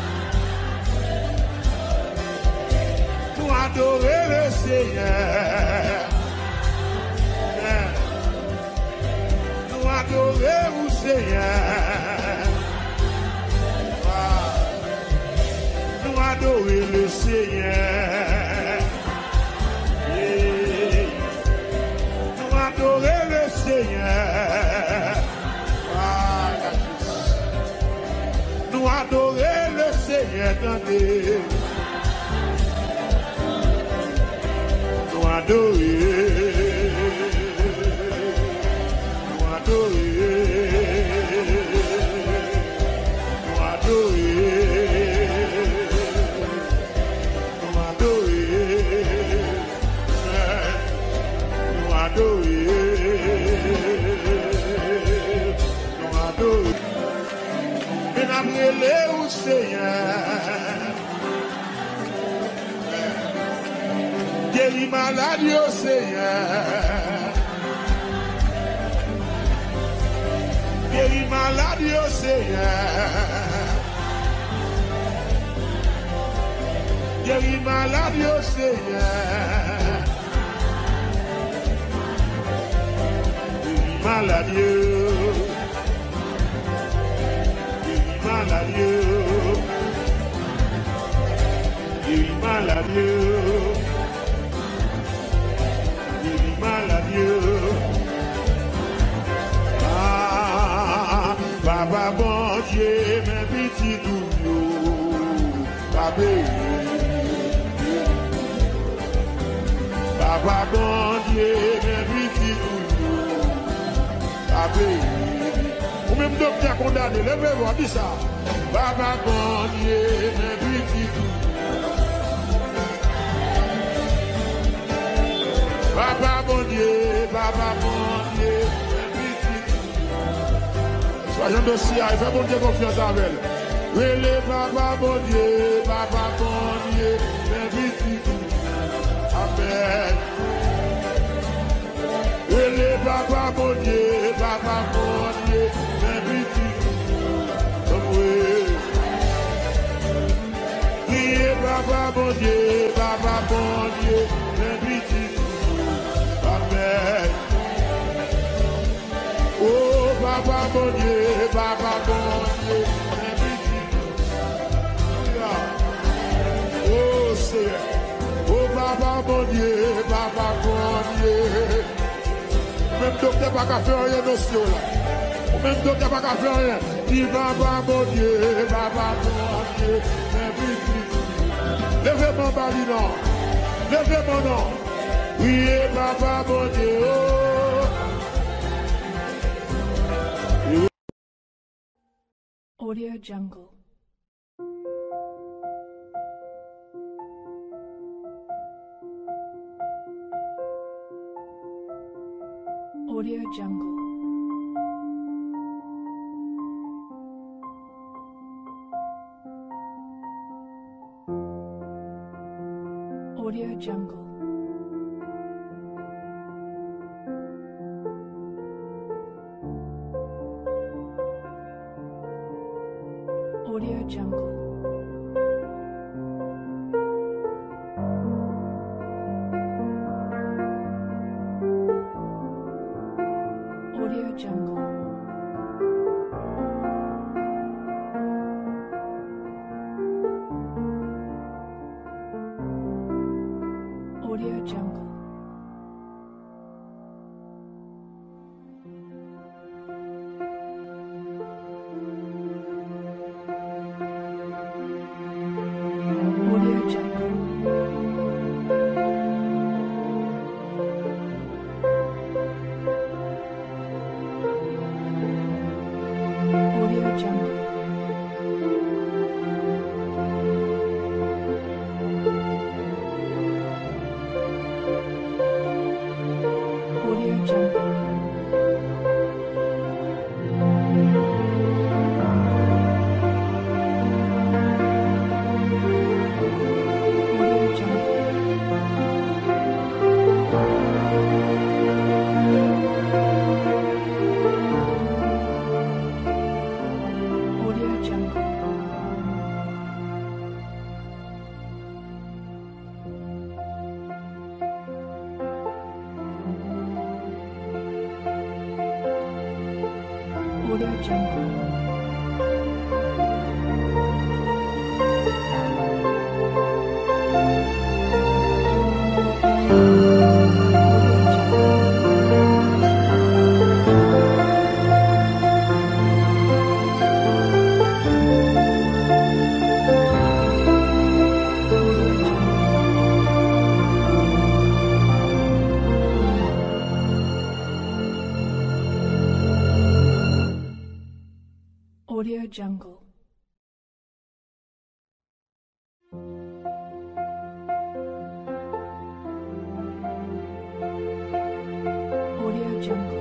Nous adorer le Seigneur. Nous adorer le Seigneur. Nous adorer le Seigneur. Yeah. Nous adorer le Seigneur. Nous adorer le Seigneur. Attendez. Nous adorer. Nous adorer. Nous adorer. Seigneur. Guéris maladie au Seigneur. Guéris maladie au Seigneur. Guéris maladie au Seigneur. Guéris maladie. Guéris maladie. Guéris maladie. Guéris maladie. Papa bon Dieu, mes petits doux, Papa bon Dieu, mes petits doux, Papa. Ou même docteur condamné, levez-vous, dis ça. Papa bon Dieu, mes petits doux. Papa bon Dieu, Papa bon Dieu. Soyons dossiers, il fait bon Dieu confiance avec elle. Oui, le papa bon Dieu, mes petits. Amen. Oui, le papa bon Dieu, mes petits. Oui. Oui, papa bon Dieu, mes petits. Amen. Oh, Papa bon Dieu, mes petits. Oh, Seigneur. Oh, Papa bon Dieu. Même docteur pas qu'à faire rien dans ce là. Même docteur pas qu'à faire rien. Dis Papa bon Dieu, mes petits. Levez mon balinon. Levez mon nom. Oui, Papa bon Dieu. Audio Jungle. Audio Jungle. Audio Jungle. Audio Jungle. Audio Jungle. Audio Jungle. Audio Jungle. Audio Jungle. Audio Jungle.